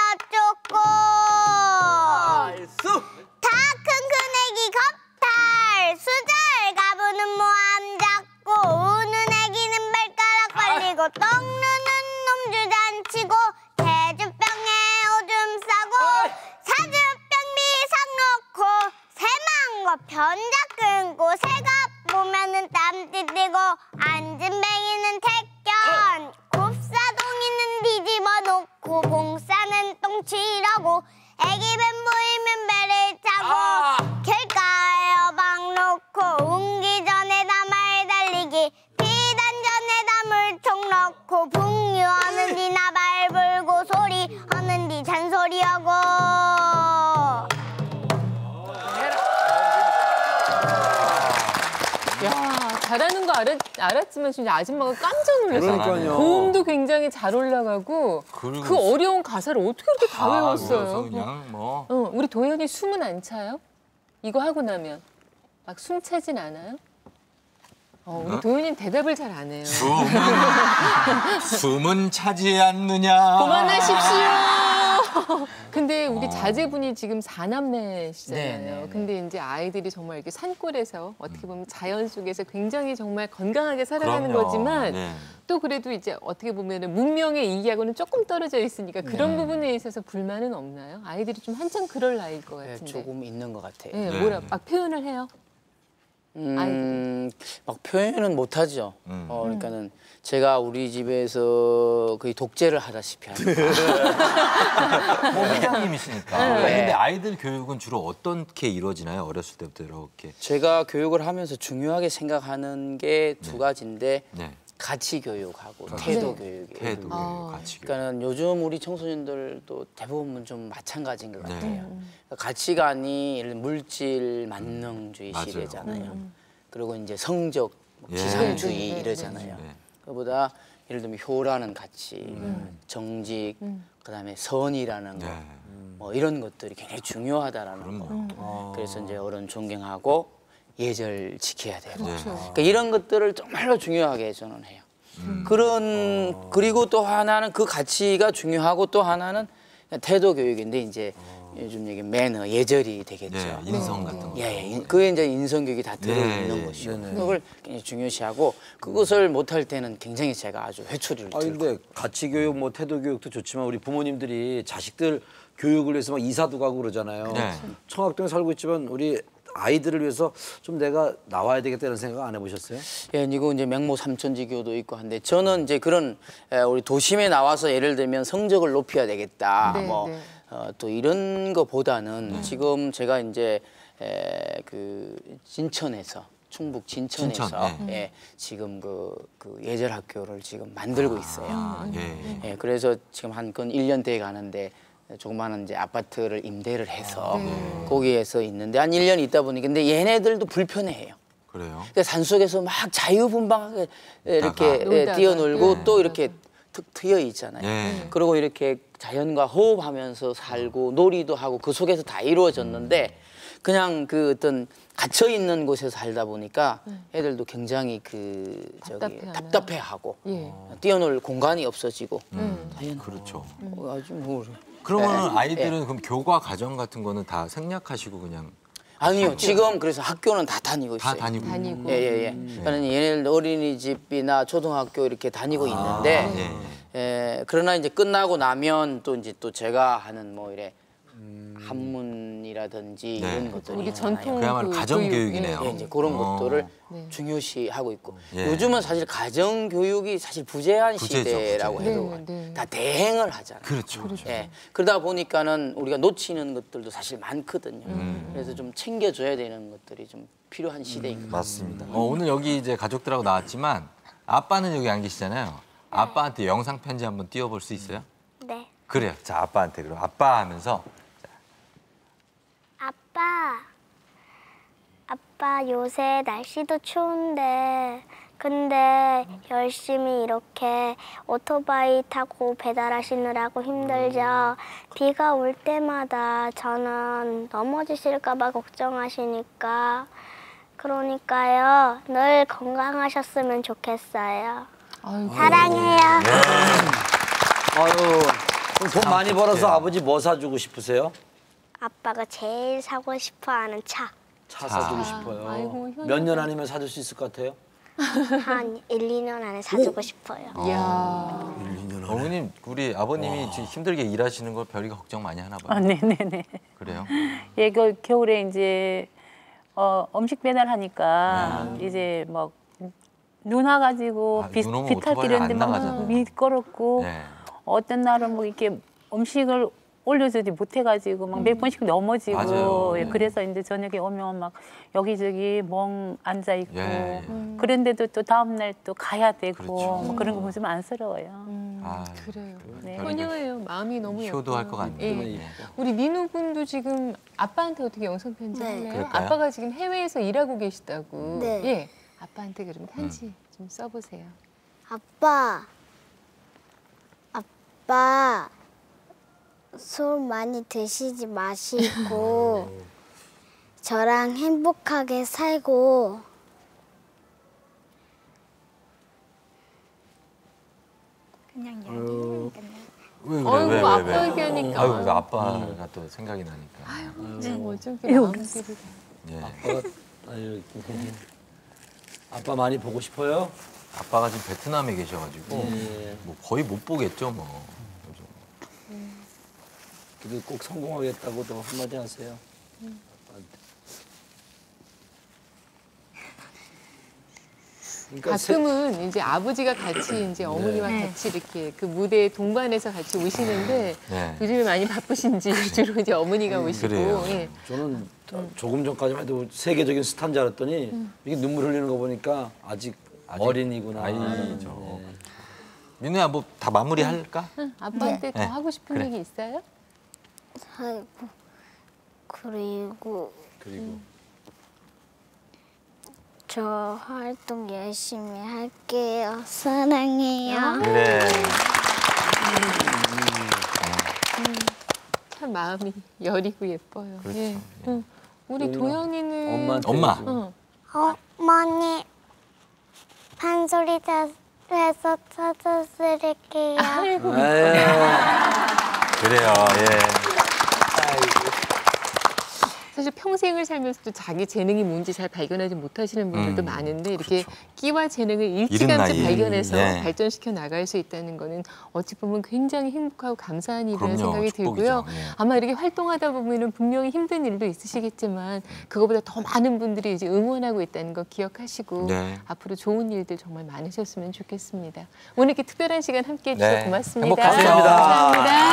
내어 쫓고 다 큰 큰애기 겁탈 수절 가부는 모함 잡고 우는 애기는 발가락 벌리고 떡 누는 놈 주잔치고 제주병에 오줌 싸고 사주병 비상 놓고 새망고 편작 끊고 새가 보면은 땀띠 띠고 앉은 뱅이는 택견 곱사동이는 뒤집어 놓고 봉사는 똥치라고 애기 뱀 보이면 배를 차고 길가에 어방 놓고 웅기 전에다 말 달리기 비단 전에다 물총 넣고 풍류 하는 뒤 나발 불고 소리 하는 뒤 잔소리하고. 야, 잘하는 거 알았, 알았지만 진짜 아줌마가 깜짝 놀랐어요. 그러니까요. 고음도 굉장히 잘 올라가고 그리고 그 어려운 가사를 어떻게 그렇게 다 아, 외웠어요. 외워서 그냥 뭐. 어, 우리 도연이 숨은 안 차요? 이거 하고 나면 막 숨 차진 않아요? 어, 우리 도현이는 대답을 잘 안 해요. 숨은, 숨은 차지 않느냐. 그만하십시오. 근데 우리 어. 자제분이 지금 사남매시잖아요. 네, 네, 네. 근데 이제 아이들이 정말 이렇게 산골에서 어떻게 보면 자연 속에서 굉장히 정말 건강하게 살아가는 그럼요. 거지만 네. 또 그래도 이제 어떻게 보면 문명의 이기하고는 조금 떨어져 있으니까 그런 네. 부분에 있어서 불만은 없나요? 아이들이 좀 한창 그럴 나이일 것 네, 같은데. 조금 있는 것 같아요. 네, 네. 뭐라 막 표현을 해요? 음, 막 표현은 못하죠. 음. 어, 그러니까는 제가 우리 집에서 거의 독재를 하다시피 하니까. 뭐 회장님이시니까. 네. 근데 아이들 교육은 주로 어떻게 이루어지나요? 어렸을 때부터 이렇게. 제가 교육을 하면서 중요하게 생각하는 게 두 가지인데 네. 가치 교육하고 그렇죠. 태도 네. 교육이에요. 태도 교육, 아. 가치 교육. 그러니까는 요즘 우리 청소년들도 대부분 좀 마찬가지인 것 네. 같아요. 음. 그러니까 가치관이 예를 들면 물질 만능주의 맞아요. 시대잖아요. 음. 그리고 이제 성적 뭐 예. 지상주의 네, 네, 이러잖아요. 네. 그보다 예를 들면 효라는 가치, 음. 정직, 음. 그다음에 선이라는 거, 네. 뭐 이런 것들이 굉장히 중요하다라는 거. 그래서 이제 어른 존경하고 예절 지켜야 되고. 그렇죠. 그러니까 이런 것들을 정말로 중요하게 저는 해요. 그런 그리고 또 하나는 그 가치가 중요하고 또 하나는 태도 교육인데 이제 요즘 얘기 매너 예절이 되겠죠. 네, 인성 같은 거. 예, 예. 인- 그게 이제 인성 교육이 다 들어 네, 있는 예, 것이고 네, 네. 그걸 굉장히 중요시하고 그것을 못할 때는 굉장히 제가 아주 회초리를 아 들고. 근데 가치 교육 뭐 태도 교육도 좋지만 우리 부모님들이 자식들 교육을 위해서 막 이사도 가고 그러잖아요. 네. 청학동에 살고 있지만 우리 아이들을 위해서 좀 내가 나와야 되겠다는 생각 안 해보셨어요? 예, 그리고 이제 맹모 삼천지교도 있고 한데 저는 이제 그런 에, 우리 도심에 나와서 예를 들면 성적을 높여야 되겠다. 네, 뭐 네. 어, 또 이런 거보다는 지금 제가 이제 에, 그 진천에서 충북 진천에서 진천, 네. 예, 지금 그, 그 예절 학교를 지금 만들고 있어요. 아, 예. 예, 그래서 지금 한 건 일 년 돼 가는데 조그마한 이제 아파트를 임대를 해서 거기에서 있는데 한 일 년 있다 보니까 근데 얘네들도 불편해해요. 그래요? 그러니까 산속에서 막 자유분방하게 이렇게 놀다가. 예, 놀다가. 뛰어놀고 네. 또 이렇게 툭 트여 있잖아요. 네. 그리고 이렇게 자연과 호흡하면서 살고 놀이도 하고 그 속에서 다 이루어졌는데 그냥 그 어떤 갇혀 있는 곳에서 살다 보니까 애들도 굉장히 그 저기 답답해하나? 답답해하고 예. 뛰어놀 공간이 없어지고 음, 당연- 그렇죠. 어, 아주 뭐 그러면 예. 아이들은 그럼 교과 과정 같은 거는 다 생략하시고 그냥 아니요 지금 그래서 학교는 다 다니고 다 있어요. 다니고. 다니고. 예예예. 그러니까 얘네들 어린이집이나 초등학교 이렇게 다니고 있는데 아, 네. 에, 그러나 이제 끝나고 나면 또 이제 또 제가 하는 뭐 이래 한문이라든지 네. 이런 것들이 우리 있잖아요. 전통 그야말로 그 가정 교육, 교육이네요. 예, 이제 그런 어. 것들을 네. 중요시하고 있고 예. 요즘은 사실 가정 교육이 사실 부재한 부재죠, 시대라고 부재. 해도 네, 네. 다 대행을 하잖아요. 그렇죠. 예. 그러다 보니까는 우리가 놓치는 것들도 사실 많거든요. 음. 그래서 좀 챙겨줘야 되는 것들이 좀 필요한 시대인 것 같아요. 맞습니다. 어, 오늘 여기 이제 가족들하고 나왔지만 아빠는 여기 안 계시잖아요. 아빠한테 영상 편지 한번 띄워볼 수 있어요? 네. 그래요. 자, 아빠한테 그럼 아빠 하면서 아빠, 아빠 요새 날씨도 추운데 근데 열심히 이렇게 오토바이 타고 배달하시느라고 힘들죠. 비가 올 때마다 저는 넘어지실까 봐 걱정하시니까 그러니까요. 늘 건강하셨으면 좋겠어요. 아이고. 사랑해요. 아유, 그럼 돈 많이 벌어서 아버지 뭐 사주고 싶으세요? 아빠가 제일 사고 싶어하는 차. 차 사주고 싶어요. 아이고, 효녀. 몇 년 아니면 사줄 수 있을 것 같아요? 한 일, 이 년 안에 사주고 싶어요. 이야. 어머님, 우리 아버님이 지금 힘들게 일하시는 걸 별이가 걱정 많이 하나 봐요. 아, 네네네. 그래요? 예, 그 겨울에 이제 어, 음식 배달하니까 이제 막 눈 와가지고 아, 비, 눈 오면 비탈 오토바이 안 길었는데 막 나가잖아요. 미끄럽고 네. 어떤 날은 뭐 이렇게 음식을 올려주지 못해가지고 막 몇 번씩 넘어지고 맞아요. 예, 네. 그래서 이제 저녁에 오면 막 여기저기 멍 앉아 있고 예, 예. 그런데도 또 다음 날 또 가야 되고 그렇죠. 뭐 그런 거 보시면 안쓰러워요. 아, 그래요. 네. 효녀예요. 마음이 너무 예뻐요. 효도할 것 같네요. 예. 네. 우리 민우 군도 지금 아빠한테 어떻게 영상 편지 네. 할래요? 그럴까요? 아빠가 지금 해외에서 일하고 계시다고. 네. 예. 아빠한테 그러면 편지 음. 좀 써보세요. 아빠, 아빠, 술 많이 드시지 마시고 저랑 행복하게 살고 왜 그래? 어이구, 왜, 왜, 아빠 왜? 얘기하니까. 아이고, 그 아빠가 또 생각이 나니까. 네, 어쩌게 마음씨를. 예. 아빠가 아유, 아빠 많이 보고 싶어요? 아빠가 지금 베트남에 계셔가지고 예. 뭐 거의 못 보겠죠, 뭐. 그래도 꼭 성공하겠다고도 한마디 하세요. 그러니까 가끔은 이제 아버지가 같이 이제 어머니와 네. 같이 이렇게 그 무대에 동반해서 같이 오시는데 네. 요즘에 많이 바쁘신지 주로 이제 어머니가 오시고. 그래요. 예. 저는 조금 전까지만 해도 세계적인 스타인 줄 알았더니 음. 이게 눈물 흘리는 거 보니까 아직, 아직 어린이구나. 아이죠. 민우야, 뭐 다 마무리할까? 응, 아빠한테 더 네. 하고 싶은 그래. 얘기 있어요? 아이고 그리고 그리고 저 활동 열심히 할게요. 사랑해요. 그래. 참 마음이 여리고 예뻐요. 그렇죠. 예. 응. 우리 그러면 도영이는 엄마한테 엄마. 응. 어머니 판소리 해서 찾아드릴게요. 아이고. 그래요, 예. 사실 평생을 살면서도 자기 재능이 뭔지 잘 발견하지 못하시는 분들도 음, 많은데 이렇게 끼와 재능을 이른 일찌감치 나이에. 발견해서 네. 발전시켜 나갈 수 있다는 거는 어찌 보면 굉장히 행복하고 감사한 일이라는 그럼요, 생각이 축복이죠. 들고요. 예. 아마 이렇게 활동하다 보면은 분명히 힘든 일도 있으시겠지만 그거보다 더 많은 분들이 이제 응원하고 있다는 거 기억하시고 네. 앞으로 좋은 일들 정말 많으셨으면 좋겠습니다. 오늘 이렇게 특별한 시간 함께해 주셔서 네. 고맙습니다. 행복하세요. 감사합니다.